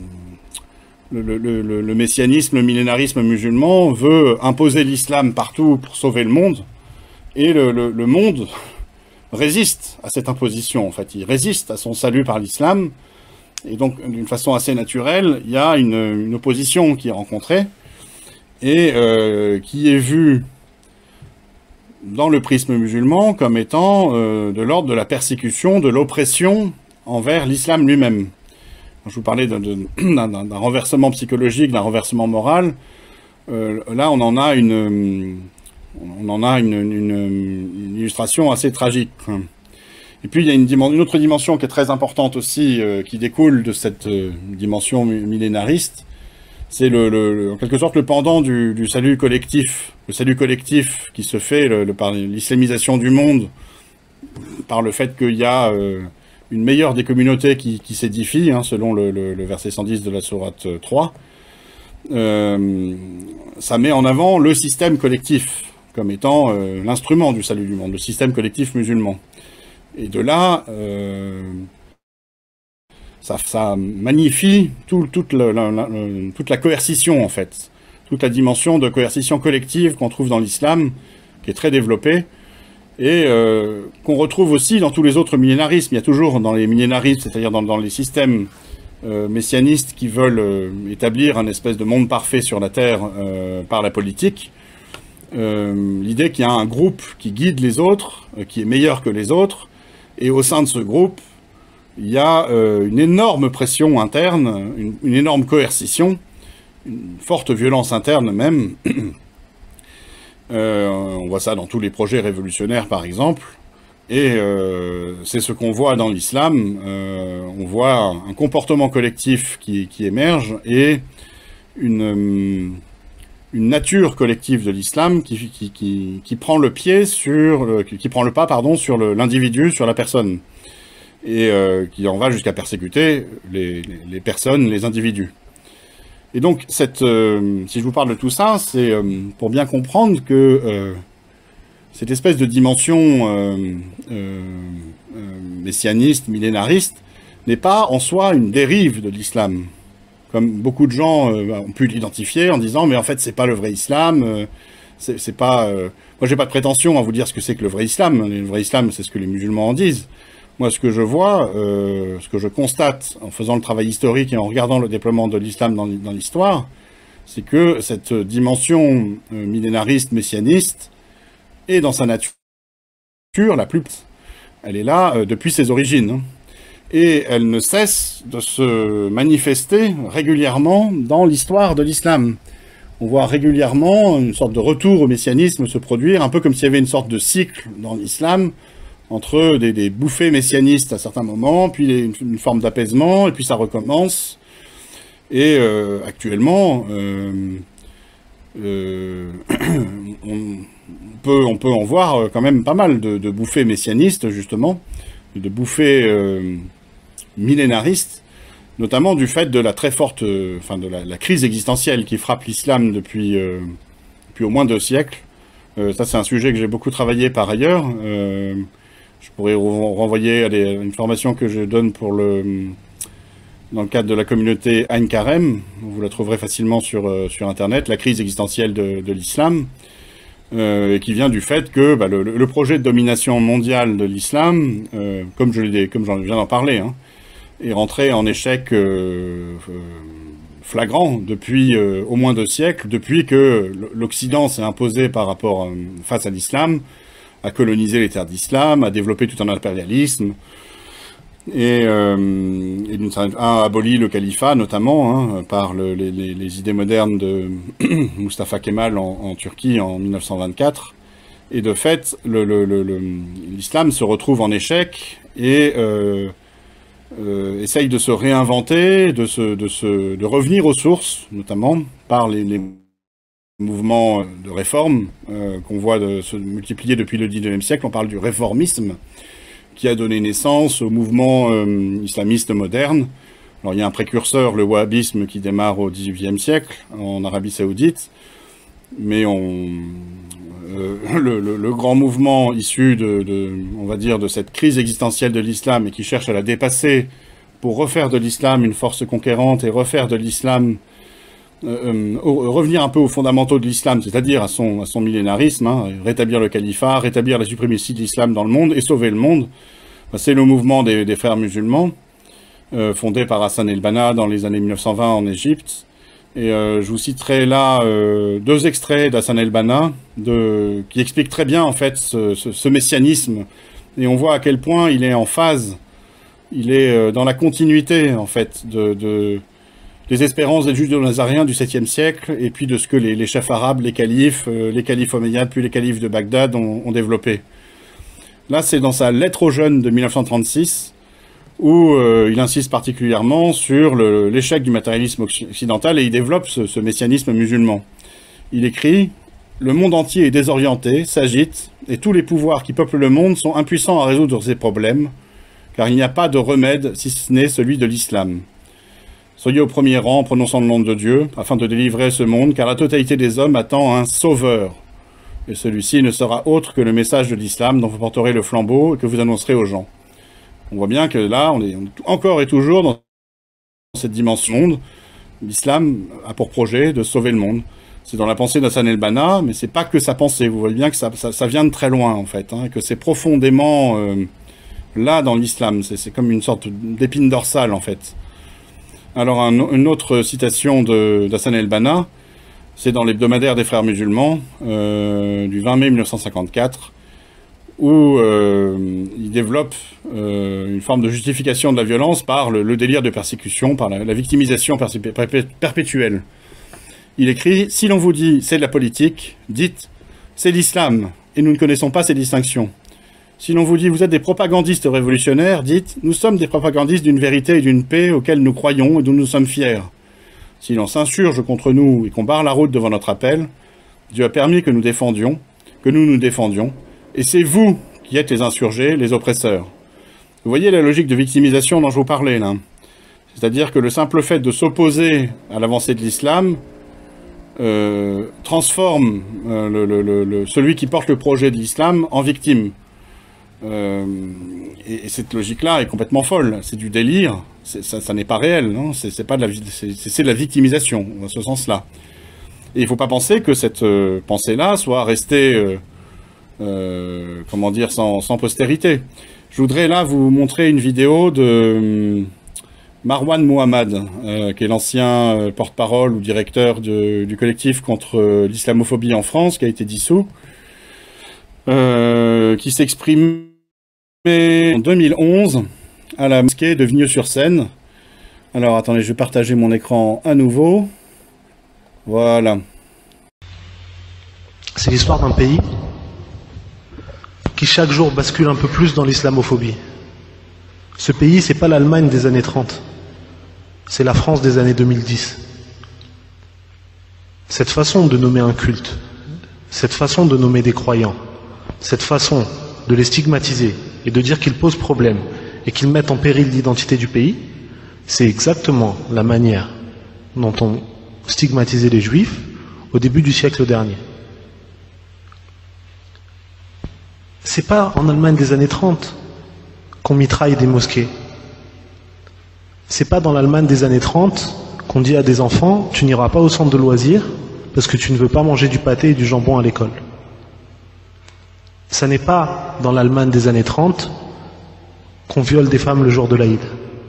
A: messianisme, le millénarisme musulman veut imposer l'islam partout pour sauver le monde, et le monde résiste à cette imposition, en fait. Il résiste à son salut par l'islam, et donc, d'une façon assez naturelle, il y a une opposition qui est rencontrée, et qui est vue dans le prisme musulman comme étant de l'ordre de la persécution, de l'oppression envers l'islam lui-même. Je vous parlais d'un renversement psychologique, d'un renversement moral. Là, on en a une illustration assez tragique. Et puis, il y a une autre dimension qui est très importante aussi, qui découle de cette dimension millénariste. C'est en quelque sorte le pendant du salut collectif. Le salut collectif qui se fait par l'islamisation du monde, par le fait qu'il y a une meilleure des communautés qui s'édifie, hein, selon le verset 110 de la sourate 3. Ça met en avant le système collectif comme étant l'instrument du salut du monde, le système collectif musulman. Et de là, ça magnifie toute la coercition, en fait. Toute la dimension de coercition collective qu'on trouve dans l'islam, qui est très développée, et qu'on retrouve aussi dans tous les autres millénarismes. Il y a toujours dans les millénarismes, c'est-à-dire dans les systèmes messianistes qui veulent établir un espèce de monde parfait sur la Terre par la politique, l'idée qu'il y a un groupe qui guide les autres, qui est meilleur que les autres, et au sein de ce groupe, il y a une énorme pression interne, une énorme coercition, une forte violence interne même. On voit ça dans tous les projets révolutionnaires, par exemple. Et c'est ce qu'on voit dans l'islam. On voit un comportement collectif qui émerge et une nature collective de l'islam qui prend le pied sur qui prend le pas, pardon, sur l'individu, sur la personne. et qui en va jusqu'à persécuter les personnes, les individus. Et donc, si je vous parle de tout ça, c'est pour bien comprendre que cette espèce de dimension messianiste, millénariste, n'est pas en soi une dérive de l'islam. Comme beaucoup de gens ont pu l'identifier en disant « mais en fait, c'est pas le vrai islam, c'est pas... Moi, j'ai pas de prétention à vous dire ce que c'est que le vrai islam. Le vrai islam, c'est ce que les musulmans en disent. Moi, ce que je vois, ce que je constate en faisant le travail historique et en regardant le déploiement de l'islam dans l'histoire, c'est que cette dimension millénariste, messianiste, est dans sa nature la plus... Elle est là depuis ses origines. Hein. Et elle ne cesse de se manifester régulièrement dans l'histoire de l'islam. On voit régulièrement une sorte de retour au messianisme se produire, un peu comme s'il y avait une sorte de cycle dans l'islam, entre des bouffées messianistes à certains moments, puis une forme d'apaisement, et puis ça recommence. Et actuellement, on peut en voir quand même pas mal de bouffées messianistes, justement, de bouffées millénaristes, notamment du fait de la très forte, de la crise existentielle qui frappe l'islam depuis au moins 2 siècles. Ça, c'est un sujet que j'ai beaucoup travaillé par ailleurs. Je pourrais vous renvoyer à une formation que je donne dans le cadre de la communauté Ain Karem. Vous la trouverez facilement sur Internet, la crise existentielle de l'islam, qui vient du fait que le projet de domination mondiale de l'islam, comme j'en viens d'en parler, hein, est rentré en échec flagrant depuis au moins 2 siècles, depuis que l'Occident s'est imposé face à l'islam, à coloniser les terres d'islam, à développer tout un impérialisme, et a aboli le califat, notamment, hein, par les idées modernes de Mustafa Kemal en Turquie en 1924. Et de fait, l'islam se retrouve en échec et essaye de se réinventer, de revenir aux sources, notamment par les mouvements de réforme qu'on voit se multiplier depuis le XIXe siècle. On parle du réformisme qui a donné naissance au mouvement islamiste moderne. Alors il y a un précurseur, le wahhabisme, qui démarre au XVIIIe siècle en Arabie Saoudite, mais le grand mouvement issu on va dire, de cette crise existentielle de l'islam et qui cherche à la dépasser pour refaire de l'islam une force conquérante et refaire de l'islam revenir un peu aux fondamentaux de l'islam, c'est-à-dire à son millénarisme, hein, rétablir le califat, rétablir la suprématie de l'islam dans le monde et sauver le monde. C'est le mouvement des frères musulmans, fondé par Hassan el-Banna dans les années 1920 en Égypte. Et je vous citerai là 2 extraits d'Hassan el-Banna qui expliquent très bien en fait ce messianisme. Et on voit à quel point il est en phase, il est dans la continuité en fait des espérances des judo-nazariens du 7e siècle, et puis de ce que les chefs arabes, les califes omeyyades, puis les califes de Bagdad ont développé. Là, c'est dans sa lettre aux jeunes de 1936, où il insiste particulièrement sur l'échec du matérialisme occidental, et il développe ce messianisme musulman. Il écrit « Le monde entier est désorienté, s'agite, et tous les pouvoirs qui peuplent le monde sont impuissants à résoudre ces problèmes, car il n'y a pas de remède si ce n'est celui de l'islam. Soyez au premier rang en prononçant le nom de Dieu, afin de délivrer ce monde, car la totalité des hommes attend un sauveur. Et celui-ci ne sera autre que le message de l'islam dont vous porterez le flambeau et que vous annoncerez aux gens. » On voit bien que là, on est encore et toujours dans cette dimension monde. L'islam a pour projet de sauver le monde. C'est dans la pensée d'Hassan el-Banna, mais c'est pas que sa pensée. Vous voyez bien que ça vient de très loin, en fait, hein, que c'est profondément là dans l'islam. C'est comme une sorte d'épine dorsale, en fait. Alors, une autre citation d'Hassan el-Banna, c'est dans l'hebdomadaire des frères musulmans, du 20 mai 1954, où il développe une forme de justification de la violence par le délire de persécution, par la victimisation perpétuelle. Il écrit « Si l'on vous dit « c'est de la politique », dites « c'est l'islam » et nous ne connaissons pas ces distinctions. Si l'on vous dit « vous êtes des propagandistes révolutionnaires », dites « nous sommes des propagandistes d'une vérité et d'une paix auxquelles nous croyons et dont nous sommes fiers. » Si l'on s'insurge contre nous et qu'on barre la route devant notre appel, Dieu a permis que nous nous défendions, et c'est vous qui êtes les insurgés, les oppresseurs. Vous voyez la logique de victimisation dont je vous parlais, là. C'est-à-dire que le simple fait de s'opposer à l'avancée de l'islam transforme celui qui porte le projet de l'islam en victime. Et cette logique-là est complètement folle. C'est du délire. Ça n'est pas réel. C'est pas de c'est de la victimisation, dans ce sens-là. Et il ne faut pas penser que cette pensée-là soit restée, comment dire, sans postérité. Je voudrais là vous montrer une vidéo de Marwan Mohammad, qui est l'ancien porte-parole ou directeur du collectif contre l'islamophobie en France, qui a été dissous, qui s'exprimait en 2011 à la mosquée de Vigneux-sur-Seine. Alors attendez, je vais partager mon écran à nouveau. Voilà.
B: C'est l'histoire d'un pays qui chaque jour bascule un peu plus dans l'islamophobie. Ce pays, c'est pas l'Allemagne des années 30, c'est la France des années 2010. Cette façon de nommer un culte, cette façon de nommer des croyants, cette façon de les stigmatiser et de dire qu'ils posent problème et qu'ils mettent en péril l'identité du pays, c'est exactement la manière dont on stigmatisait les Juifs au début du siècle dernier. C'est pas en Allemagne des années 30 qu'on mitraille des mosquées. C'est pas dans l'Allemagne des années 30 qu'on dit à des enfants « tu n'iras pas au centre de loisirs parce que tu ne veux pas manger du pâté et du jambon à l'école ». Ça n'est pas dans l'Allemagne des années 30 qu'on viole des femmes le jour de l'Aïd.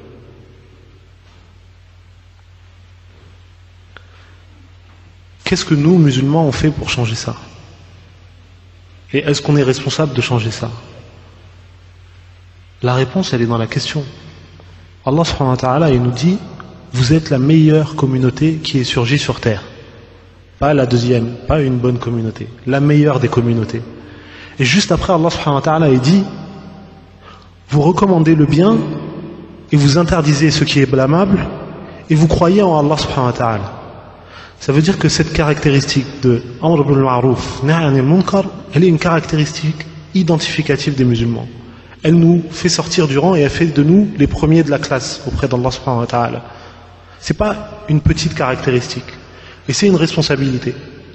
B: Qu'est-ce que nous, musulmans, on fait pour changer ça? Et est-ce qu'on est responsable de changer ça? La réponse, elle est dans la question. Allah subhanahu wa ta'ala, il nous dit, vous êtes la meilleure communauté qui est surgie sur terre. Pas la deuxième, pas une bonne communauté, la meilleure des communautés. Et juste après, Allah subhanahu wa ta'ala, il dit, vous recommandez le bien et vous interdisez ce qui est blâmable et vous croyez en Allah subhanahu wa ta'ala. Ça veut dire que cette caractéristique de Amr bil Ma'ruf, Nahy anil Munkar, elle est une caractéristique identificative des musulmans. Elle nous fait sortir du rang et elle fait de nous les premiers de la classe auprès d'Allah subhanahu wa ta'ala. C'est pas une petite caractéristique. Et c'est une responsabilité.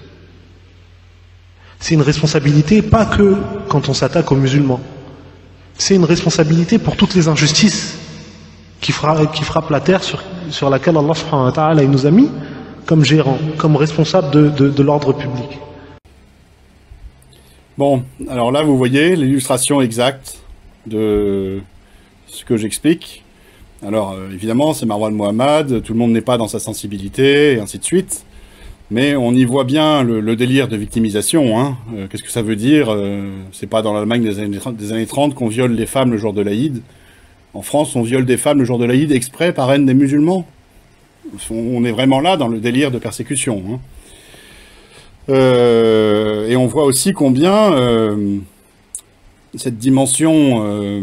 B: C'est une responsabilité pas que quand on s'attaque aux musulmans. C'est une responsabilité pour toutes les injustices qui frappent la terre sur laquelle Allah subhanahu wa ta'ala nous a mis comme gérant, comme responsable de l'ordre public.
A: Bon, alors là vous voyez l'illustration exacte de ce que j'explique. Alors évidemment c'est Marwan Mohammad, tout le monde n'est pas dans sa sensibilité, et ainsi de suite. Mais on y voit bien le délire de victimisation. Hein. Qu'est-ce que ça veut dire? C'est pas dans l'Allemagne des années 30 qu'on viole les femmes le jour de l'Aïd. En France, on viole des femmes le jour de l'Aïd exprès par haine des musulmans. On est vraiment là dans le délire de persécution. Hein. Et on voit aussi combien cette dimension,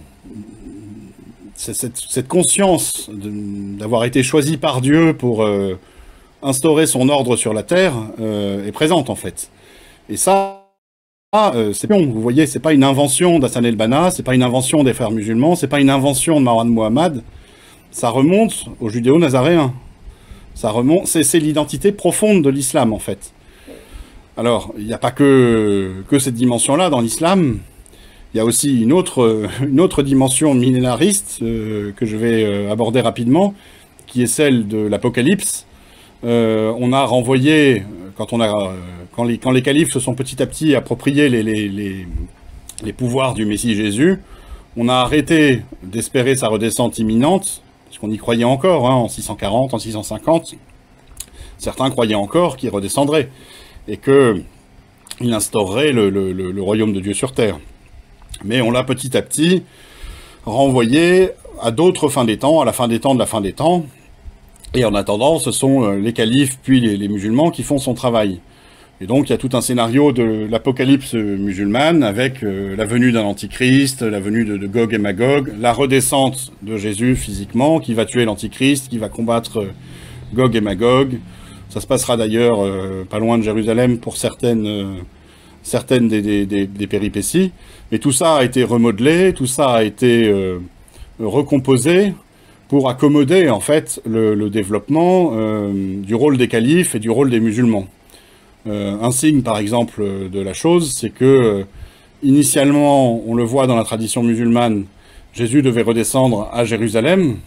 A: cette conscience d'avoir été choisi par Dieu pour instaurer son ordre sur la terre est présente en fait. Et ça, c'est bon, vous voyez, c'est pas une invention d'Hassan el-Banna, c'est pas une invention des frères musulmans, c'est pas une invention de Marwan Mohammad. Ça remonte aux judéo-nazaréens. Ça remonte, c'est l'identité profonde de l'islam, en fait. Alors, il n'y a pas que cette dimension-là dans l'islam. Il y a aussi une autre dimension millénariste que je vais aborder rapidement, qui est celle de l'Apocalypse. On a renvoyé, quand les califes se sont petit à petit appropriés les pouvoirs du Messie Jésus, on a arrêté d'espérer sa redescente imminente, parce qu'on y croyait encore, hein, en 640, en 650. Certains croyaient encore qu'il redescendrait, et qu'il instaurerait le royaume de Dieu sur terre. Mais on l'a petit à petit renvoyé à d'autres fins des temps, à la fin des temps de la fin des temps, et en attendant, ce sont les califes puis les musulmans qui font son travail. Et donc il y a tout un scénario de l'apocalypse musulmane avec la venue d'un antichrist, la venue de Gog et Magog, la redescente de Jésus physiquement, qui va tuer l'antichrist, qui va combattre Gog et Magog. Ça se passera d'ailleurs pas loin de Jérusalem pour certaines certaines des péripéties, mais tout ça a été remodelé, tout ça a été recomposé pour accommoder en fait le développement du rôle des califes et du rôle des musulmans. Un signe par exemple de la chose, c'est que initialement, on le voit dans la tradition musulmane, Jésus devait redescendre à Jérusalem,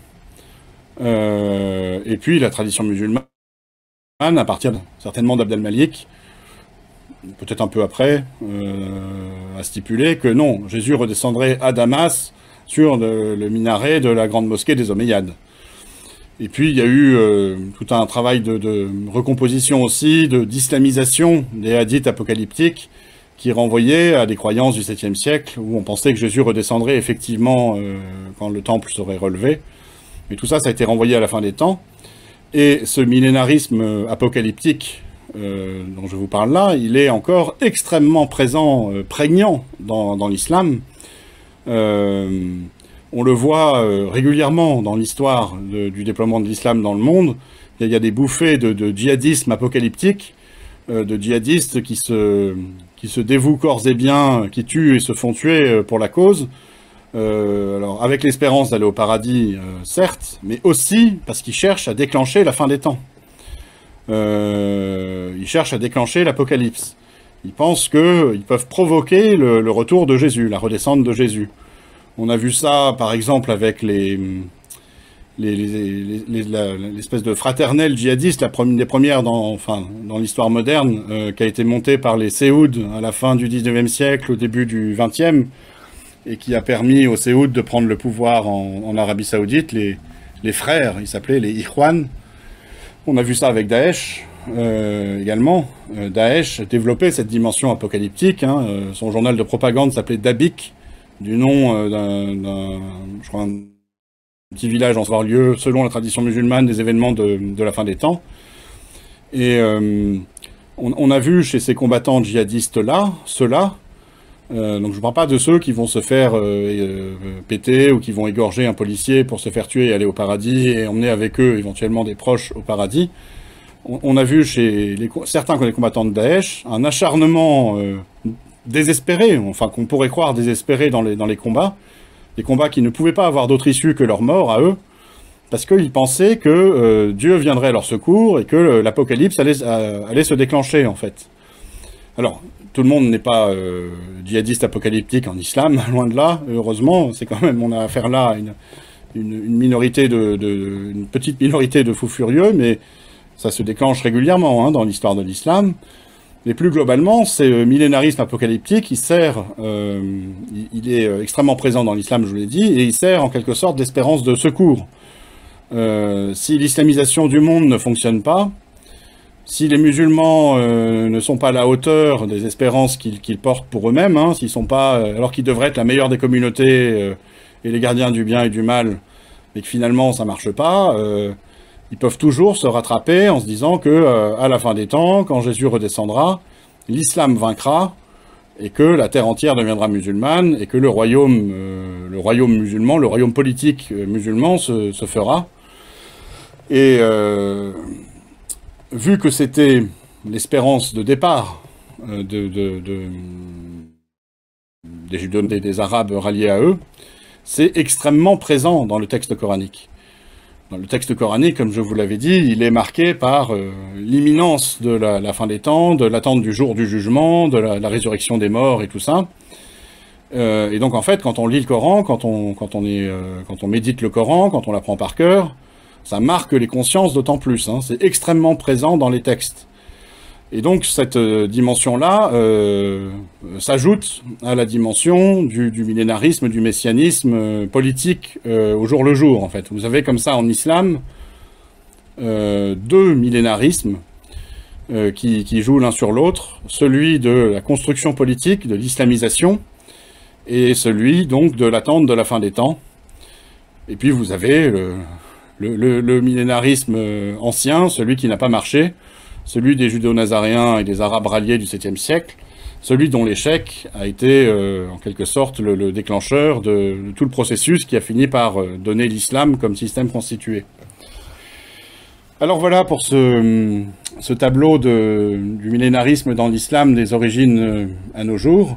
A: et puis la tradition musulmane, à partir certainement d'Abd al-Malik, peut-être un peu après, a stipulé que non, Jésus redescendrait à Damas sur le minaret de la grande mosquée des Omeyyades. Et puis il y a eu tout un travail de recomposition aussi, d'islamisation des hadiths apocalyptiques, qui renvoyait à des croyances du 7e siècle, où on pensait que Jésus redescendrait effectivement quand le temple serait relevé. Mais tout ça, ça a été renvoyé à la fin des temps. Et ce millénarisme apocalyptique dont je vous parle là, il est encore extrêmement présent, prégnant dans l'islam. On le voit régulièrement dans l'histoire du déploiement de l'islam dans le monde. Il y a des bouffées de djihadisme apocalyptique, de djihadistes qui se dévouent corps et biens, qui tuent et se font tuer pour la cause. Alors avec l'espérance d'aller au paradis, certes, mais aussi parce qu'ils cherchent à déclencher la fin des temps. Ils cherchent à déclencher l'apocalypse. Ils pensent qu'ils peuvent provoquer le retour de Jésus, la redescende de Jésus. On a vu ça, par exemple, avec l'espèce de fraternelle djihadiste, une des premières dans l'histoire moderne, qui a été montée par les Séouds à la fin du 19e siècle, au début du 20e, et qui a permis aux Séouds de prendre le pouvoir en Arabie Saoudite, les frères, ils s'appelaient les Ikhwan. On a vu ça avec Daesh également. Daesh développait cette dimension apocalyptique. Son journal de propagande s'appelait Dabiq, du nom d'un petit village en avoir lieu, selon la tradition musulmane, des événements de la fin des temps. Et on a vu chez ces combattants djihadistes-là, ceux-là, donc je ne parle pas de ceux qui vont se faire péter ou qui vont égorger un policier pour se faire tuer et aller au paradis et emmener avec eux éventuellement des proches au paradis. On a vu chez certains des combattants de Daesh un acharnement désespéré, enfin qu'on pourrait croire désespéré dans les combats, des combats qui ne pouvaient pas avoir d'autre issue que leur mort à eux, parce qu'ils pensaient que Dieu viendrait à leur secours et que l'apocalypse allait se déclencher en fait. Alors, tout le monde n'est pas djihadiste apocalyptique en islam, loin de là, heureusement, c'est quand même, on a affaire là à une minorité une petite minorité de fous furieux, mais ça se déclenche régulièrement dans l'histoire de l'islam. Mais plus globalement, ce millénarisme apocalyptique, il est extrêmement présent dans l'islam, je vous l'ai dit, et il sert en quelque sorte d'espérance de secours. Si l'islamisation du monde ne fonctionne pas, si les musulmans ne sont pas à la hauteur des espérances qu'ils portent pour eux-mêmes, s'ils sont pas, alors qu'ils devraient être la meilleure des communautés et les gardiens du bien et du mal, mais que finalement ça marche pas, ils peuvent toujours se rattraper en se disant que à la fin des temps, quand Jésus redescendra, l'islam vaincra et que la terre entière deviendra musulmane et que le royaume musulman, le royaume politique musulman se fera. Et vu que c'était l'espérance de départ des Arabes ralliés à eux, c'est extrêmement présent dans le texte coranique. Dans le texte coranique, comme je vous l'avais dit, il est marqué par l'imminence de la fin des temps, de l'attente du jour du jugement, de la résurrection des morts et tout ça. Et donc en fait, quand on lit le Coran, quand on médite le Coran, quand on l'apprend par cœur, ça marque les consciences d'autant plus. C'est extrêmement présent dans les textes. Et donc cette dimension-là s'ajoute à la dimension du millénarisme, du messianisme politique au jour le jour, en fait. Vous avez comme ça en islam deux millénarismes qui jouent l'un sur l'autre, celui de la construction politique, de l'islamisation, et celui donc de l'attente de la fin des temps. Et puis vous avez le millénarisme ancien, celui qui n'a pas marché, celui des judéo-nazaréens et des arabes ralliés du 7e siècle, celui dont l'échec a été en quelque sorte le déclencheur de tout le processus qui a fini par donner l'islam comme système constitué. Alors voilà pour ce tableau du millénarisme dans l'islam des origines à nos jours.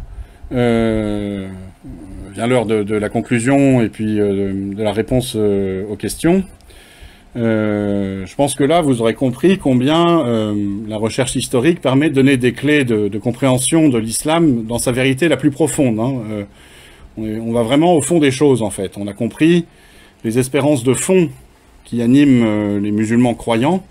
A: Vient l'heure de la conclusion et puis de la réponse aux questions. Je pense que là, vous aurez compris combien la recherche historique permet de donner des clés de compréhension de l'islam dans sa vérité la plus profonde. Hein. On va vraiment au fond des choses, en fait. On a compris les espérances de fond qui animent les musulmans croyants,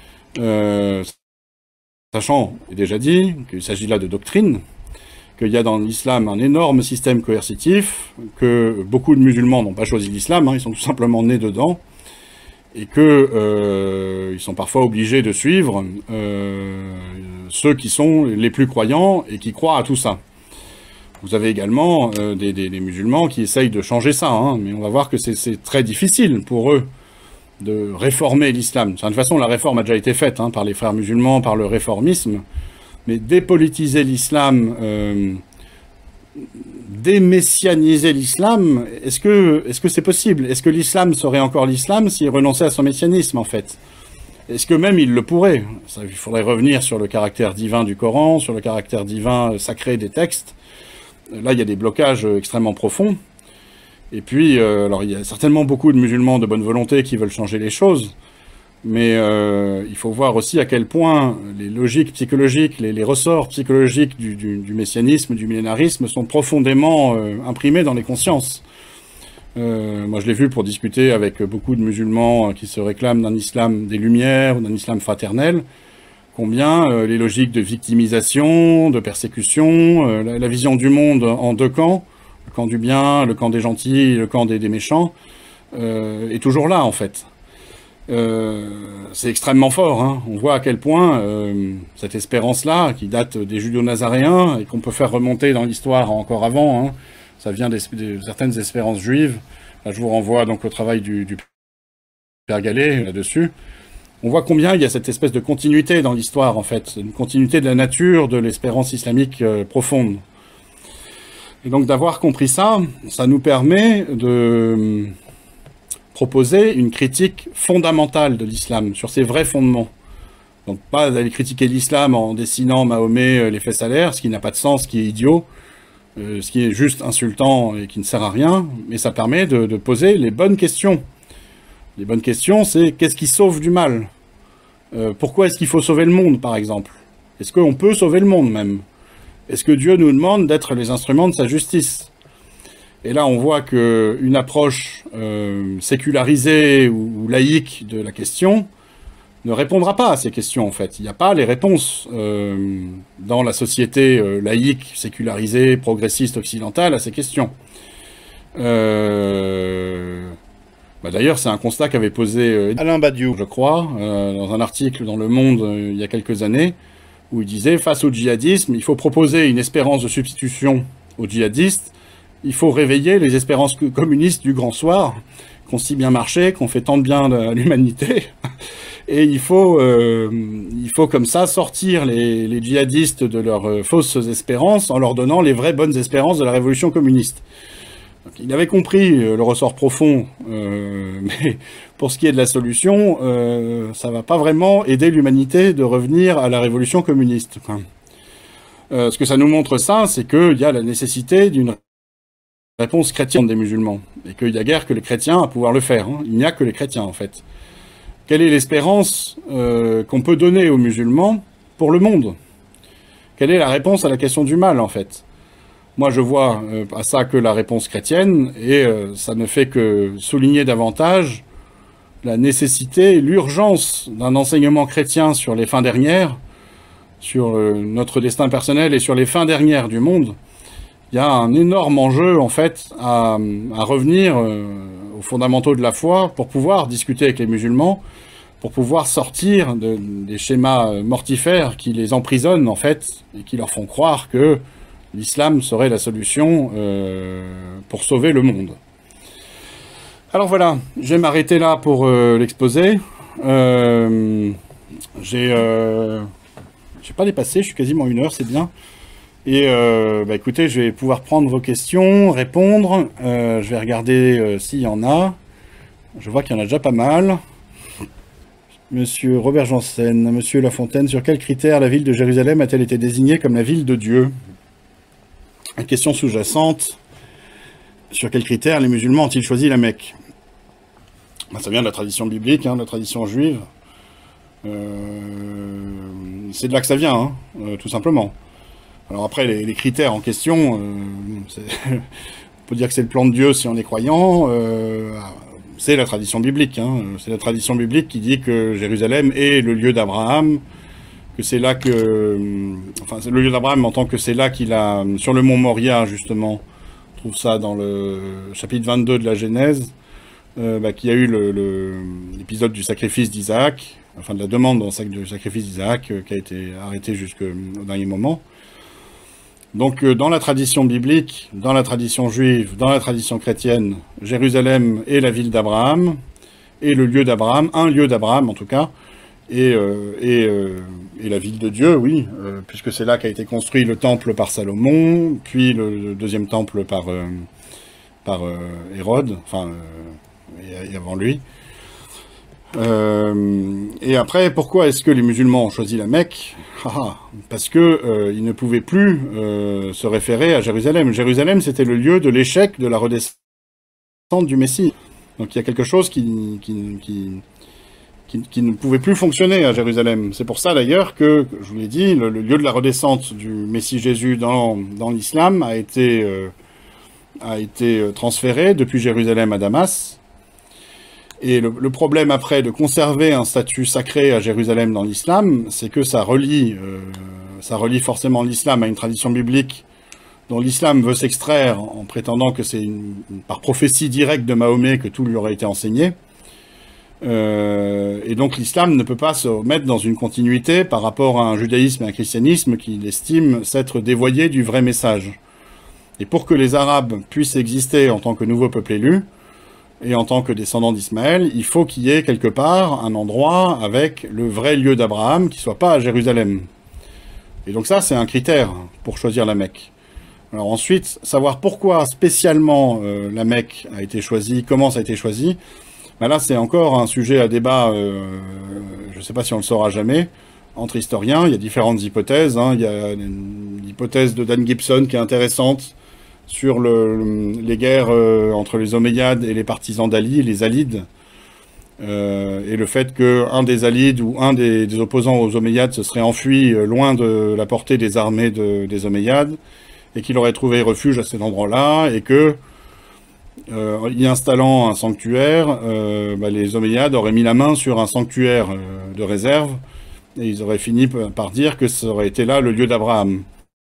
A: sachant, et déjà dit, qu'il s'agit là de doctrine, qu'il y a dans l'islam un énorme système coercitif, que beaucoup de musulmans n'ont pas choisi l'islam, hein, ils sont tout simplement nés dedans, et que ils sont parfois obligés de suivre ceux qui sont les plus croyants et qui croient à tout ça. Vous avez également des musulmans qui essayent de changer ça, hein, mais on va voir que c'est très difficile pour eux de réformer l'islam. De toute façon, la réforme a déjà été faite hein, par les frères musulmans, par le réformisme, mais dépolitiser l'islam, démessianiser l'islam, est-ce que c'est possible? Est-ce que l'islam serait encore l'islam s'il renonçait à son messianisme, en fait? Est-ce que même il le pourrait? Ça, il faudrait revenir sur le caractère divin du Coran, sur le caractère divin sacré des textes. Là, il y a des blocages extrêmement profonds. Et puis, alors il y a certainement beaucoup de musulmans de bonne volonté qui veulent changer les choses, mais il faut voir aussi à quel point les logiques psychologiques, les ressorts psychologiques du messianisme, du millénarisme sont profondément imprimés dans les consciences. Moi, je l'ai vu pour discuter avec beaucoup de musulmans qui se réclament d'un islam des Lumières ou d'un islam fraternel, combien les logiques de victimisation, de persécution, la vision du monde en deux camps, le camp du bien, le camp des gentils, le camp des méchants, est toujours là, en fait. C'est extrêmement fort, hein. On voit à quel point cette espérance-là, qui date des Judéo-Nazaréens, et qu'on peut faire remonter dans l'histoire encore avant, hein, ça vient de certaines espérances juives. Là, je vous renvoie donc au travail du Père Gallet, là-dessus. On voit combien il y a cette espèce de continuité dans l'histoire, en fait, une continuité de la nature de l'espérance islamique profonde. Et donc d'avoir compris ça, ça nous permet de proposer une critique fondamentale de l'islam, sur ses vrais fondements. Donc pas d'aller critiquer l'islam en dessinant Mahomet les fesses à l'air, ce qui n'a pas de sens, ce qui est idiot, ce qui est juste insultant et qui ne sert à rien, mais ça permet de poser les bonnes questions. Les bonnes questions, c'est qu'est-ce qui sauve du mal? Pourquoi est-ce qu'il faut sauver le monde, par exemple? Est-ce qu'on peut sauver le monde, même? Est-ce que Dieu nous demande d'être les instruments de sa justice? Et là, on voit qu'une approche sécularisée ou laïque de la question ne répondra pas à ces questions, en fait. Il n'y a pas les réponses dans la société laïque, sécularisée, progressiste, occidentale à ces questions. D'ailleurs, c'est un constat qu'avait posé Alain Badiou, je crois, dans un article dans Le Monde il y a quelques années, où il disait, face au djihadisme, il faut proposer une espérance de substitution aux djihadistes, il faut réveiller les espérances communistes du grand soir, qui ont si bien marché, qui ont fait tant de bien à l'humanité, et il faut comme ça sortir les djihadistes de leurs fausses espérances en leur donnant les vraies bonnes espérances de la révolution communiste. Donc, il avait compris le ressort profond, mais pour ce qui est de la solution, ça va pas vraiment aider l'humanité de revenir à la révolution communiste. Ce que ça nous montre ça, c'est qu'il y a la nécessité d'une réponse chrétienne des musulmans, et qu'il n'y a guère que les chrétiens à pouvoir le faire. Hein. Il n'y a que les chrétiens, en fait. Quelle est l'espérance qu'on peut donner aux musulmans pour le monde? Quelle est la réponse à la question du mal, en fait? Moi, je vois à ça que la réponse chrétienne, et ça ne fait que souligner davantage la nécessité, l'urgence d'un enseignement chrétien sur les fins dernières, sur notre destin personnel et sur les fins dernières du monde. Il y a un énorme enjeu, en fait, à revenir aux fondamentaux de la foi pour pouvoir discuter avec les musulmans, pour pouvoir sortir des schémas mortifères qui les emprisonnent, en fait, et qui leur font croire que l'islam serait la solution pour sauver le monde. Alors voilà, je vais m'arrêter là pour l'exposé. J'ai pas dépassé, je suis quasiment 1 heure, c'est bien. Et écoutez, je vais pouvoir prendre vos questions, répondre. Je vais regarder s'il y en a. Je vois qu'il y en a déjà pas mal. Monsieur Robert Janssen, Monsieur Lafontaine, sur quels critères la ville de Jérusalem a-t-elle été désignée comme la ville de Dieu? La question sous-jacente, sur quels critères les musulmans ont-ils choisi la Mecque? Ça vient de la tradition biblique, de la tradition juive. C'est de là que ça vient, tout simplement. Alors après, les critères en question, on peut dire que c'est le plan de Dieu si on est croyant. C'est la tradition biblique. C'est la tradition biblique qui dit que Jérusalem est le lieu d'Abraham, que c'est là que... Enfin, c'est le lieu d'Abraham en tant que c'est là qu'il a... Sur le mont Moria, justement, on trouve ça dans le chapitre 22 de la Genèse, qu'il y a eu l'épisode du sacrifice d'Isaac, enfin de la demande du sacrifice d'Isaac, qui a été arrêté jusqu'au dernier moment. Donc dans la tradition biblique, dans la tradition juive, dans la tradition chrétienne, Jérusalem est la ville d'Abraham, et le lieu d'Abraham, un lieu d'Abraham en tout cas, et la ville de Dieu, oui, puisque c'est là qu'a été construit le temple par Salomon, puis le deuxième temple par Hérode, enfin, et avant lui. Et après, pourquoi est-ce que les musulmans ont choisi la Mecque? Parce que ils ne pouvaient plus se référer à Jérusalem. Jérusalem, c'était le lieu de l'échec de la redescente du Messie. Donc il y a quelque chose qui ne pouvait plus fonctionner à Jérusalem. C'est pour ça d'ailleurs que, je vous l'ai dit, le lieu de la redescente du Messie Jésus dans l'islam a été transféré depuis Jérusalem à Damas. Et le problème après de conserver un statut sacré à Jérusalem dans l'islam, c'est que ça relie forcément l'islam à une tradition biblique dont l'islam veut s'extraire en prétendant que c'est par prophétie directe de Mahomet que tout lui aurait été enseigné. Et donc l'islam ne peut pas se mettre dans une continuité par rapport à un judaïsme et un christianisme qu'il estime s'être dévoyé du vrai message. Et pour que les Arabes puissent exister en tant que nouveau peuple élu, et en tant que descendant d'Ismaël, il faut qu'il y ait quelque part un endroit avec le vrai lieu d'Abraham qui ne soit pas à Jérusalem. Et donc ça, c'est un critère pour choisir la Mecque. Alors ensuite, savoir pourquoi spécialement la Mecque a été choisie, comment ça a été choisi, là c'est encore un sujet à débat, je ne sais pas si on le saura jamais, entre historiens. Il y a différentes hypothèses. Il y a l'hypothèse de Dan Gibson qui est intéressante, sur les guerres entre les Omeyyades et les partisans d'Ali, les Alides, et le fait qu'un des Alides ou un des opposants aux Omeyyades se serait enfui loin de la portée des armées des Omeyyades, et qu'il aurait trouvé refuge à cet endroit-là, et que, y installant un sanctuaire, les Omeyyades auraient mis la main sur un sanctuaire de réserve, et ils auraient fini par dire que ça aurait été là le lieu d'Abraham.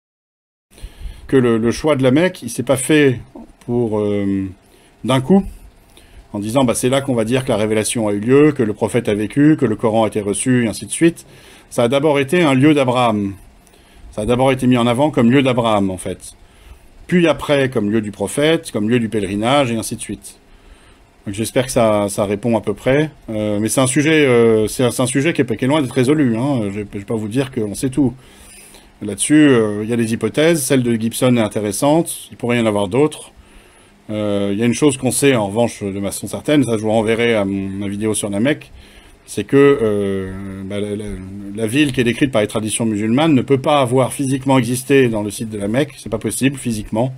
A: Que le choix de la Mecque, il ne s'est pas fait pour d'un coup, en disant c'est là qu'on va dire que la révélation a eu lieu, que le prophète a vécu, que le Coran a été reçu, et ainsi de suite. Ça a d'abord été un lieu d'Abraham. Ça a d'abord été mis en avant comme lieu d'Abraham, en fait. Puis après, comme lieu du prophète, comme lieu du pèlerinage, et ainsi de suite. Donc j'espère que ça répond à peu près. Mais c'est un sujet, qui est loin d'être résolu. Je ne vais pas vous dire qu'on sait tout. Là-dessus, il y a des hypothèses. Celle de Gibson est intéressante. Il pourrait y en avoir d'autres. Il y a une chose qu'on sait, en revanche, de façon certaine, ça je vous renverrai à ma vidéo sur la Mecque, c'est que la ville qui est décrite par les traditions musulmanes ne peut pas avoir physiquement existé dans le site de la Mecque. C'est pas possible, physiquement,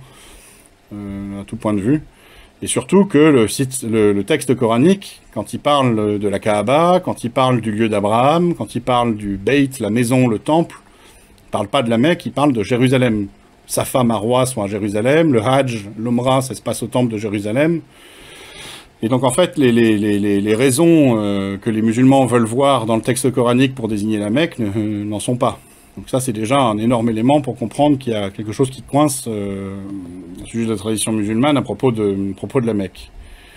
A: à tout point de vue. Et surtout que le texte coranique, quand il parle de la Kaaba, quand il parle du lieu d'Abraham, quand il parle du Beit, la maison, le temple, il ne parle pas de la Mecque, il parle de Jérusalem. Safa, Marwa sont à Jérusalem, le Hajj, l'Omra, ça se passe au temple de Jérusalem. Et donc en fait, les raisons que les musulmans veulent voir dans le texte coranique pour désigner la Mecque n'en sont pas. Donc ça, c'est déjà un énorme élément pour comprendre qu'il y a quelque chose qui coince au sujet de la tradition musulmane à propos de la Mecque.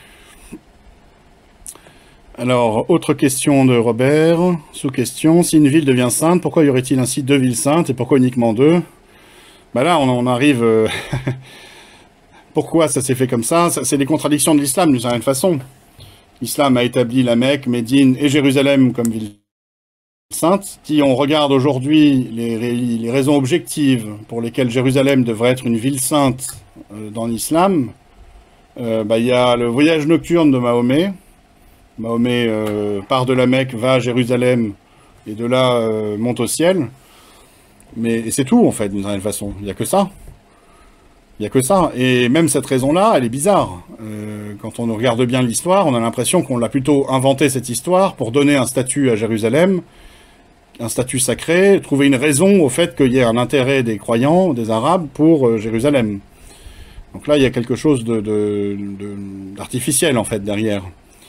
A: Alors, autre question de Robert, sous-question, si une ville devient sainte, pourquoi y aurait-il ainsi 2 villes saintes et pourquoi uniquement 2? Là, on arrive... Pourquoi ça s'est fait comme ça? C'est les contradictions de l'islam d'une certaine façon. L'islam a établi la Mecque, Médine et Jérusalem comme ville sainte. Si on regarde aujourd'hui les raisons objectives pour lesquelles Jérusalem devrait être une ville sainte dans l'islam, il y a le voyage nocturne de Mahomet, Mahomet part de la Mecque, va à Jérusalem, et de là monte au ciel. Mais c'est tout, en fait, d'une certaine façon. Il n'y a que ça. Il n'y a que ça. Et même cette raison-là, elle est bizarre. Quand on regarde bien l'histoire, on a l'impression qu'on l'a plutôt inventé, cette histoire, pour donner un statut à Jérusalem, un statut sacré, trouver une raison au fait qu'il y ait un intérêt des croyants, des Arabes, pour Jérusalem. Donc là, il y a quelque chose d'artificiel, en fait, derrière.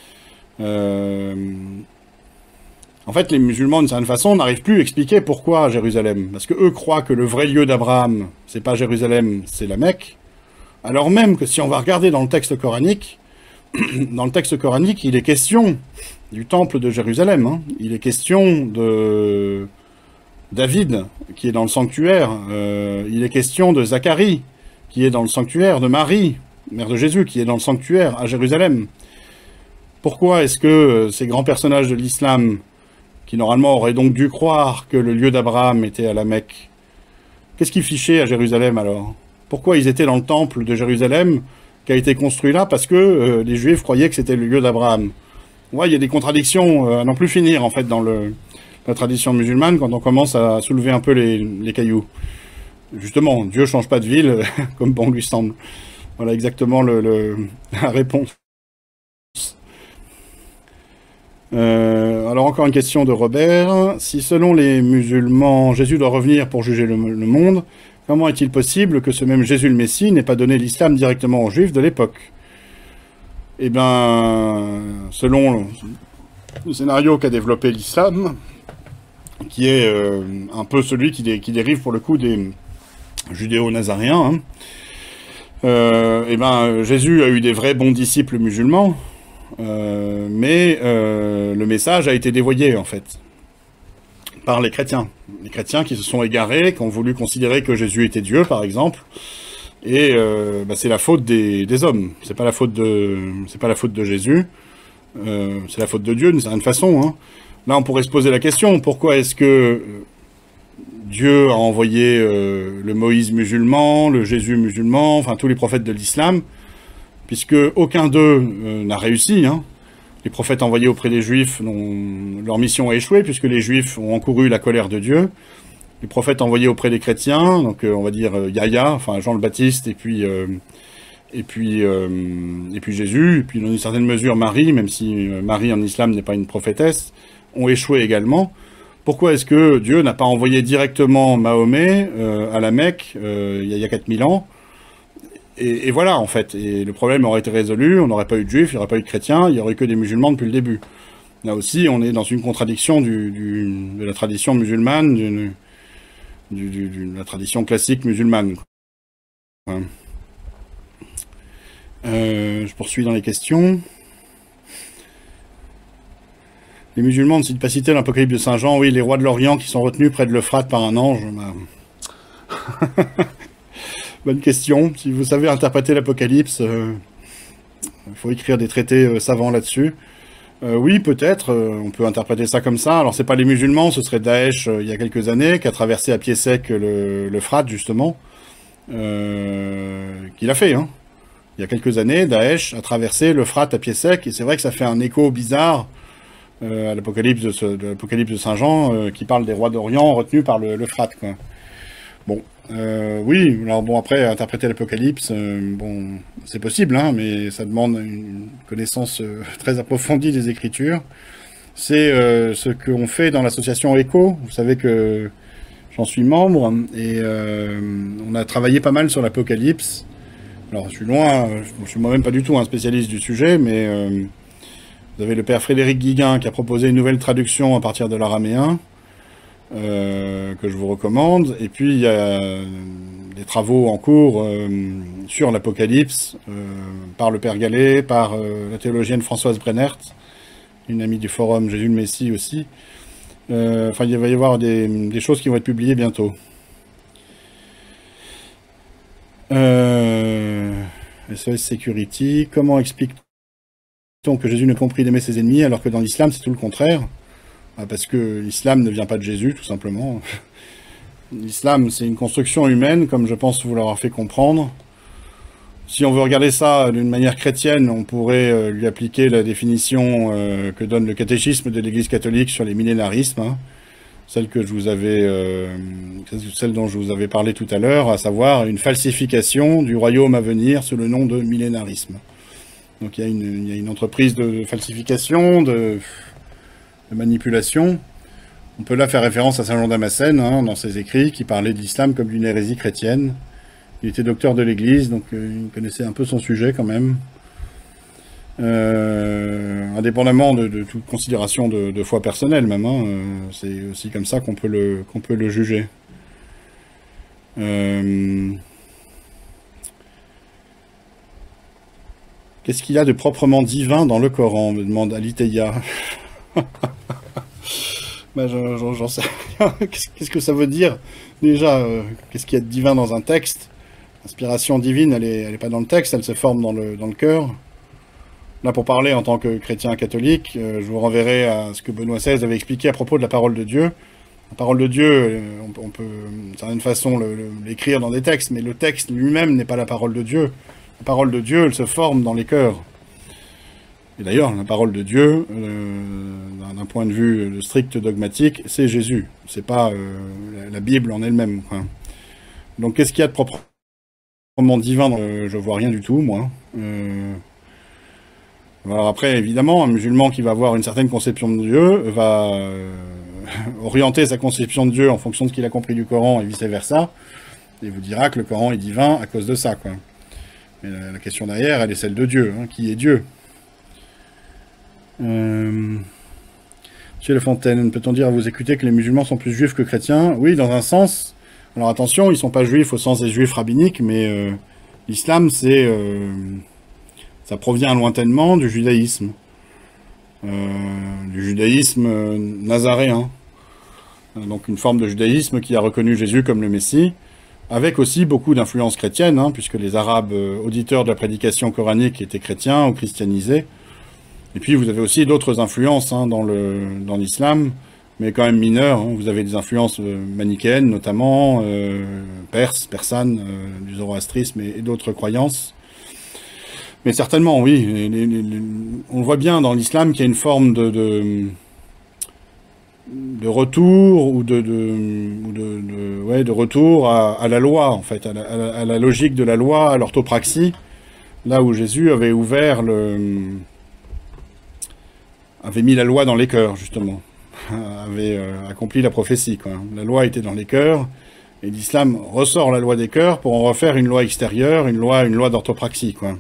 A: En fait, les musulmans, d'une certaine façon, n'arrivent plus à expliquer pourquoi Jérusalem. Parce que eux croient que le vrai lieu d'Abraham, c'est pas Jérusalem, c'est la Mecque. Alors même que si on va regarder dans le texte coranique, il est question du temple de Jérusalem. Hein. Il est question de David, qui est dans le sanctuaire. Il est question de Zacharie, qui est dans le sanctuaire, de Marie, mère de Jésus, qui est dans le sanctuaire à Jérusalem. Pourquoi est-ce que ces grands personnages de l'islam, qui normalement auraient donc dû croire que le lieu d'Abraham était à la Mecque, qu'est-ce qu'ils fichaient à Jérusalem alors? Pourquoi ils étaient dans le temple de Jérusalem, qui a été construit là? Parce que les Juifs croyaient que c'était le lieu d'Abraham. Ouais, il y a des contradictions à n'en plus finir, en fait, dans la tradition musulmane, quand on commence à soulever un peu les cailloux. Justement, Dieu change pas de ville, comme bon lui semble. Voilà exactement la réponse. Alors encore une question de Robert. Si selon les musulmans, Jésus doit revenir pour juger le monde, comment est-il possible que ce même Jésus le Messie n'ait pas donné l'islam directement aux Juifs de l'époque? Eh bien, selon le scénario qu'a développé l'islam, qui est un peu celui qui dérive pour le coup des judéo-nazaréens, eh ben, Jésus a eu des vrais bons disciples musulmans, mais le message a été dévoyé, en fait, par les chrétiens. Les chrétiens qui se sont égarés, qui ont voulu considérer que Jésus était Dieu, par exemple, et bah, c'est la faute des hommes. C'est pas la faute de Jésus, c'est la faute de Dieu, d'une certaine façon. Hein. Là, on pourrait se poser la question, pourquoi est-ce que Dieu a envoyé le Moïse musulman, le Jésus musulman, enfin tous les prophètes de l'islam, puisque aucun d'eux n'a réussi. Hein. Les prophètes envoyés auprès des Juifs, leur mission a échoué, puisque les Juifs ont encouru la colère de Dieu. Les prophètes envoyés auprès des chrétiens, donc on va dire Yahya, enfin Jean le Baptiste, et puis Jésus, et puis dans une certaine mesure Marie, même si Marie en islam n'est pas une prophétesse, ont échoué également. Pourquoi est-ce que Dieu n'a pas envoyé directement Mahomet à la Mecque il y a 4000 ans? Et voilà, en fait. Et le problème aurait été résolu, on n'aurait pas eu de juifs, il n'y aurait pas eu de chrétiens, il n'y aurait que des musulmans depuis le début. Là aussi, on est dans une contradiction de la tradition musulmane, de la tradition classique musulmane. Je poursuis dans les questions. Les musulmans ne citent pas citer l'Apocalypse de Saint Jean. Oui, les rois de l'Orient qui sont retenus près de l'Euphrate par un ange. Bah... Bonne question. Si vous savez interpréter l'Apocalypse, il faut écrire des traités savants là-dessus. Oui, peut-être, on peut interpréter ça comme ça. Alors, c'est pas les musulmans, ce serait Daesh, il y a quelques années, qui a traversé à pied sec l'Euphrate, justement, qui l'a fait, hein. Il y a quelques années, Daesh a traversé l'Euphrate à pied sec, et c'est vrai que ça fait un écho bizarre à l'Apocalypse de Saint Jean, qui parle des rois d'Orient retenus par l'Euphrate, quoi. Bon, oui, alors bon, après, interpréter l'Apocalypse, bon, c'est possible, hein, mais ça demande une connaissance très approfondie des Écritures. C'est ce qu'on fait dans l'association ECHO. Vous savez que j'en suis membre, et on a travaillé pas mal sur l'Apocalypse. Alors, je suis moi-même pas du tout un spécialiste du sujet, mais vous avez le père Frédéric Guiguin qui a proposé une nouvelle traduction à partir de l'araméen, que je vous recommande. Et puis, il y a des travaux en cours sur l'Apocalypse par le père Gallet, par la théologienne Françoise Brennert, une amie du forum Jésus le Messie aussi. Enfin, il va y avoir des choses qui vont être publiées bientôt. SOS Security, comment explique-t-on que Jésus ne comprit d'aimer ses ennemis alors que dans l'islam c'est tout le contraire? Parce que l'islam ne vient pas de Jésus, tout simplement. L'islam, c'est une construction humaine, comme je pense vous l'avoir fait comprendre. Si on veut regarder ça d'une manière chrétienne, on pourrait lui appliquer la définition que donne le catéchisme de l'Église catholique sur les millénarismes, hein, celle dont je vous avais parlé tout à l'heure, à savoir une falsification du royaume à venir sous le nom de millénarisme. Donc il y a une entreprise de falsification, de manipulation. On peut là faire référence à Saint Jean Damascène, hein, dans ses écrits, qui parlait de l'islam comme d'une hérésie chrétienne. Il était docteur de l'Église, donc il connaissait un peu son sujet quand même. Indépendamment de toute considération de foi personnelle même, hein, c'est aussi comme ça qu'on peut le juger. Qu'est-ce qu'il y a de proprement divin dans le Coran, me demande Aliteia. Ben, j'en sais rien. Qu'est-ce que ça veut dire déjà qu'est-ce qu'il y a de divin dans un texte? L'inspiration divine, elle est pas dans le texte, elle se forme dans le cœur. Là, pour parler en tant que chrétien catholique, je vous renverrai à ce que Benoît XVI avait expliqué à propos de la parole de Dieu. La parole de Dieu, on peut d'une certaine façon l'écrire dans des textes, mais le texte lui-même n'est pas la parole de Dieu. La parole de Dieu, elle se forme dans les cœurs. Et d'ailleurs, la parole de Dieu, d'un point de vue strict dogmatique, c'est Jésus. C'est pas la Bible en elle-même, quoi. Donc, qu'est-ce qu'il y a de proprement divin? Je vois rien du tout, moi. Alors après, évidemment, un musulman qui va avoir une certaine conception de Dieu va orienter sa conception de Dieu en fonction de ce qu'il a compris du Coran et vice-versa, et vous dira que le Coran est divin à cause de ça, quoi. Mais la question derrière, elle est celle de Dieu, hein. Qui est Dieu? Monsieur Lafontaine, peut-on dire à vous écouter que les musulmans sont plus juifs que chrétiens? Oui, dans un sens. Alors attention, ils ne sont pas juifs au sens des juifs rabbiniques, mais l'islam, ça provient lointainement du judaïsme nazaréen. Donc une forme de judaïsme qui a reconnu Jésus comme le Messie, avec aussi beaucoup d'influences chrétiennes, hein, puisque les Arabes auditeurs de la prédication coranique étaient chrétiens ou christianisés. Et puis vous avez aussi d'autres influences, hein, dans l'islam, mais quand même mineures, hein. Vous avez des influences manichéennes notamment, persanes, du zoroastrisme et d'autres croyances. Mais certainement, oui, on voit bien dans l'islam qu'il y a une forme de retour, ou de retour à la loi, en fait, à la logique de la loi, à l'orthopraxie, là où Jésus avait avait mis la loi dans les cœurs, justement, avait accompli la prophétie, quoi. La loi était dans les cœurs, et l'islam ressort la loi des cœurs pour en refaire une loi extérieure, une loi d'orthopraxie, quoi.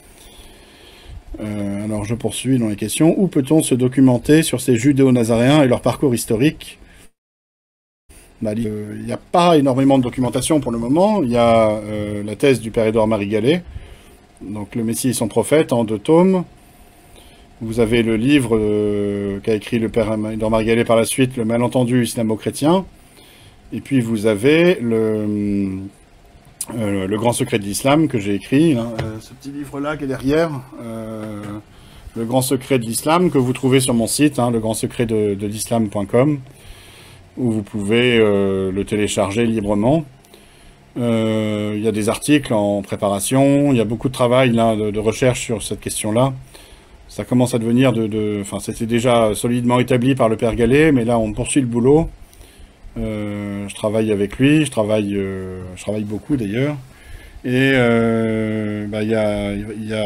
A: Alors je poursuis dans les questions. Où peut-on se documenter sur ces judéo-nazaréens et leur parcours historique? Il n'y a pas énormément de documentation pour le moment. Il y a la thèse du père Édouard Marie-Gallet, donc Le Messie et son prophète, en 2 tomes. Vous avez le livre qu'a écrit le père Édouard Marie-Gallet par la suite, Le malentendu islamo-chrétien. Et puis vous avez le Grand secret de l'islam que j'ai écrit, hein, ce petit livre-là qui est derrière, Le Grand secret de l'islam, que vous trouvez sur mon site, hein, legrandsecret de l'islam.com, où vous pouvez le télécharger librement. Il y a des articles en préparation, il y a beaucoup de travail là, de recherche sur cette question-là. Ça commence à devenir enfin, c'était déjà solidement établi par le père Gallet, mais là on poursuit le boulot. Je travaille avec lui, je travaille beaucoup d'ailleurs, et il y a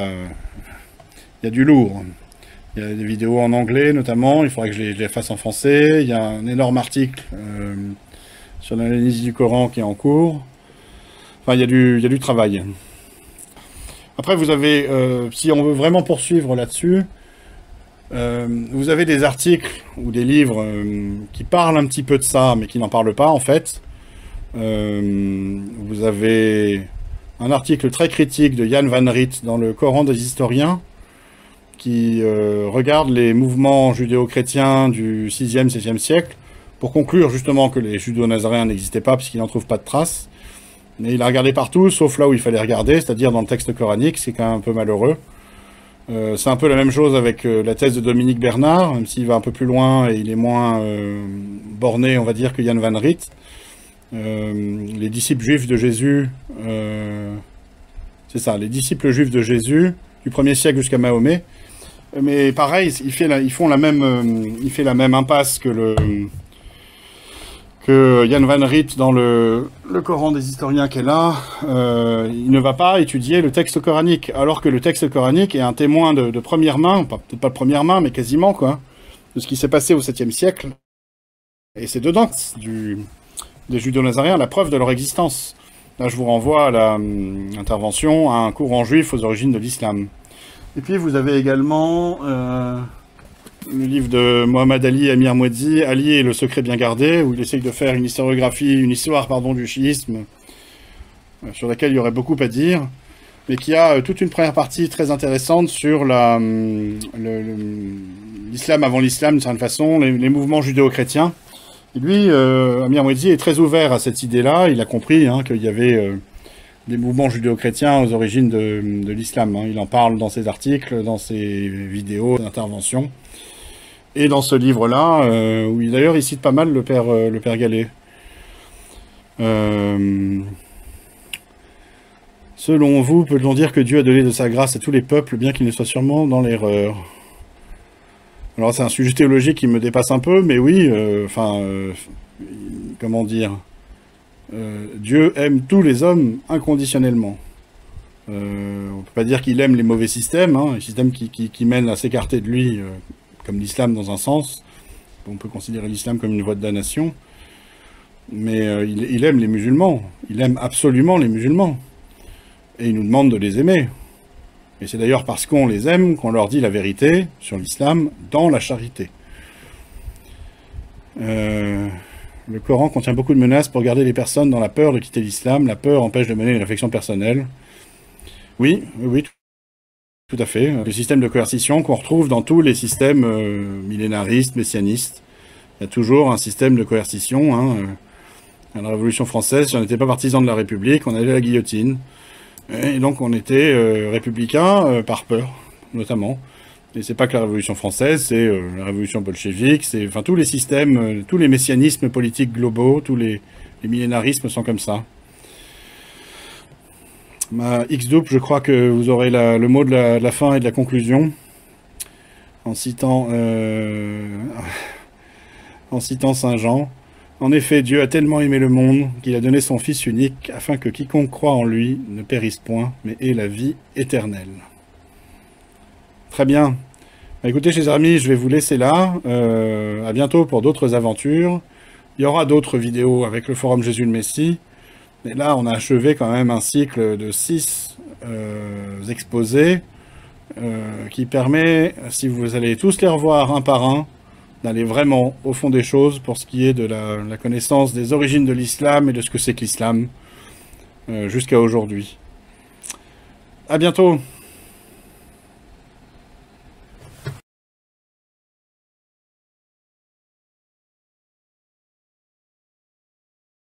A: du lourd. Il y a des vidéos en anglais notamment, il faudrait que je les fasse en français. Il y a un énorme article sur l'analyse du Coran qui est en cours. Enfin, il y a du travail. Après, vous avez, si on veut vraiment poursuivre là-dessus, vous avez des articles ou des livres qui parlent un petit peu de ça, mais qui n'en parlent pas, en fait. Vous avez un article très critique de Jan van Riet dans le Coran des historiens, qui regarde les mouvements judéo-chrétiens du 6e, 7e siècle, pour conclure justement que les judéo-nazaréens n'existaient pas, puisqu'il n'en trouve pas de traces. Mais il a regardé partout, sauf là où il fallait regarder, c'est-à-dire dans le texte coranique, c'est quand même un peu malheureux. C'est un peu la même chose avec la thèse de Dominique Bernard, même s'il va un peu plus loin et il est moins borné, on va dire, que Jan van Riet. Les disciples juifs de Jésus C'est ça, les disciples juifs de Jésus, du 1er siècle jusqu'à Mahomet. Mais pareil, il fait la même impasse que Jan van Riet dans le Coran des historiens qu'elle a. Il ne va pas étudier le texte coranique, alors que le texte coranique est un témoin de première main, peut-être pas de première main, mais quasiment, quoi, de ce qui s'est passé au 7e siècle. Et c'est dedans, des Judo-Nazaréens, la preuve de leur existence. Là, je vous renvoie à l'intervention à un courant juif aux origines de l'islam. Et puis, vous avez également le livre de Mohamed Ali Amir Mouedzi, Ali et le secret bien gardé, où il essaye de faire une histoire du chiisme, sur laquelle il y aurait beaucoup à dire, mais qui a toute une première partie très intéressante sur l'islam avant l'islam, d'une certaine façon, les mouvements judéo-chrétiens. Et lui, Amir Mouedzi est très ouvert à cette idée-là. Il a compris qu'il y avait des mouvements judéo-chrétiens aux origines de l'islam. Il en parle dans ses articles, dans ses vidéos d'intervention. Et dans ce livre-là, où d'ailleurs il cite pas mal le père Gallet. Selon vous, peut-on dire que Dieu a donné de sa grâce à tous les peuples, bien qu'il ne soit sûrement dans l'erreur? Alors c'est un sujet théologique qui me dépasse un peu, mais oui, comment dire, Dieu aime tous les hommes inconditionnellement. On ne peut pas dire qu'il aime les mauvais systèmes, les systèmes qui mènent à s'écarter de lui, comme l'islam dans un sens. On peut considérer l'islam comme une voie de damnation. Mais il aime les musulmans, il aime absolument les musulmans. Et il nous demande de les aimer. Et c'est d'ailleurs parce qu'on les aime qu'on leur dit la vérité sur l'islam dans la charité. Le Coran contient beaucoup de menaces pour garder les personnes dans la peur de quitter l'islam. La peur empêche de mener une réflexion personnelle. Oui, tout à fait. Le système de coercition qu'on retrouve dans tous les systèmes millénaristes, messianistes. Il y a toujours un système de coercition. À la Révolution française, si on n'était pas partisan de la République, on allait à la guillotine. Et donc on était républicain par peur, notamment. Et c'est pas que la Révolution française, c'est la Révolution bolchevique, c'est tous les systèmes, tous les messianismes politiques globaux, tous les millénarismes sont comme ça. Ma X-Double, je crois que vous aurez le mot de la fin et de la conclusion, en citant Saint Jean. En effet, Dieu a tellement aimé le monde qu'il a donné son Fils unique, afin que quiconque croit en lui ne périsse point, mais ait la vie éternelle. Très bien. Écoutez, chers amis, je vais vous laisser là. À bientôt pour d'autres aventures. Il y aura d'autres vidéos avec le Forum Jésus le Messie. Mais là, on a achevé quand même un cycle de 6 exposés qui permet, si vous allez tous les revoir un par un, d'aller vraiment au fond des choses pour ce qui est de la connaissance des origines de l'islam et de ce que c'est que l'islam jusqu'à aujourd'hui. À bientôt!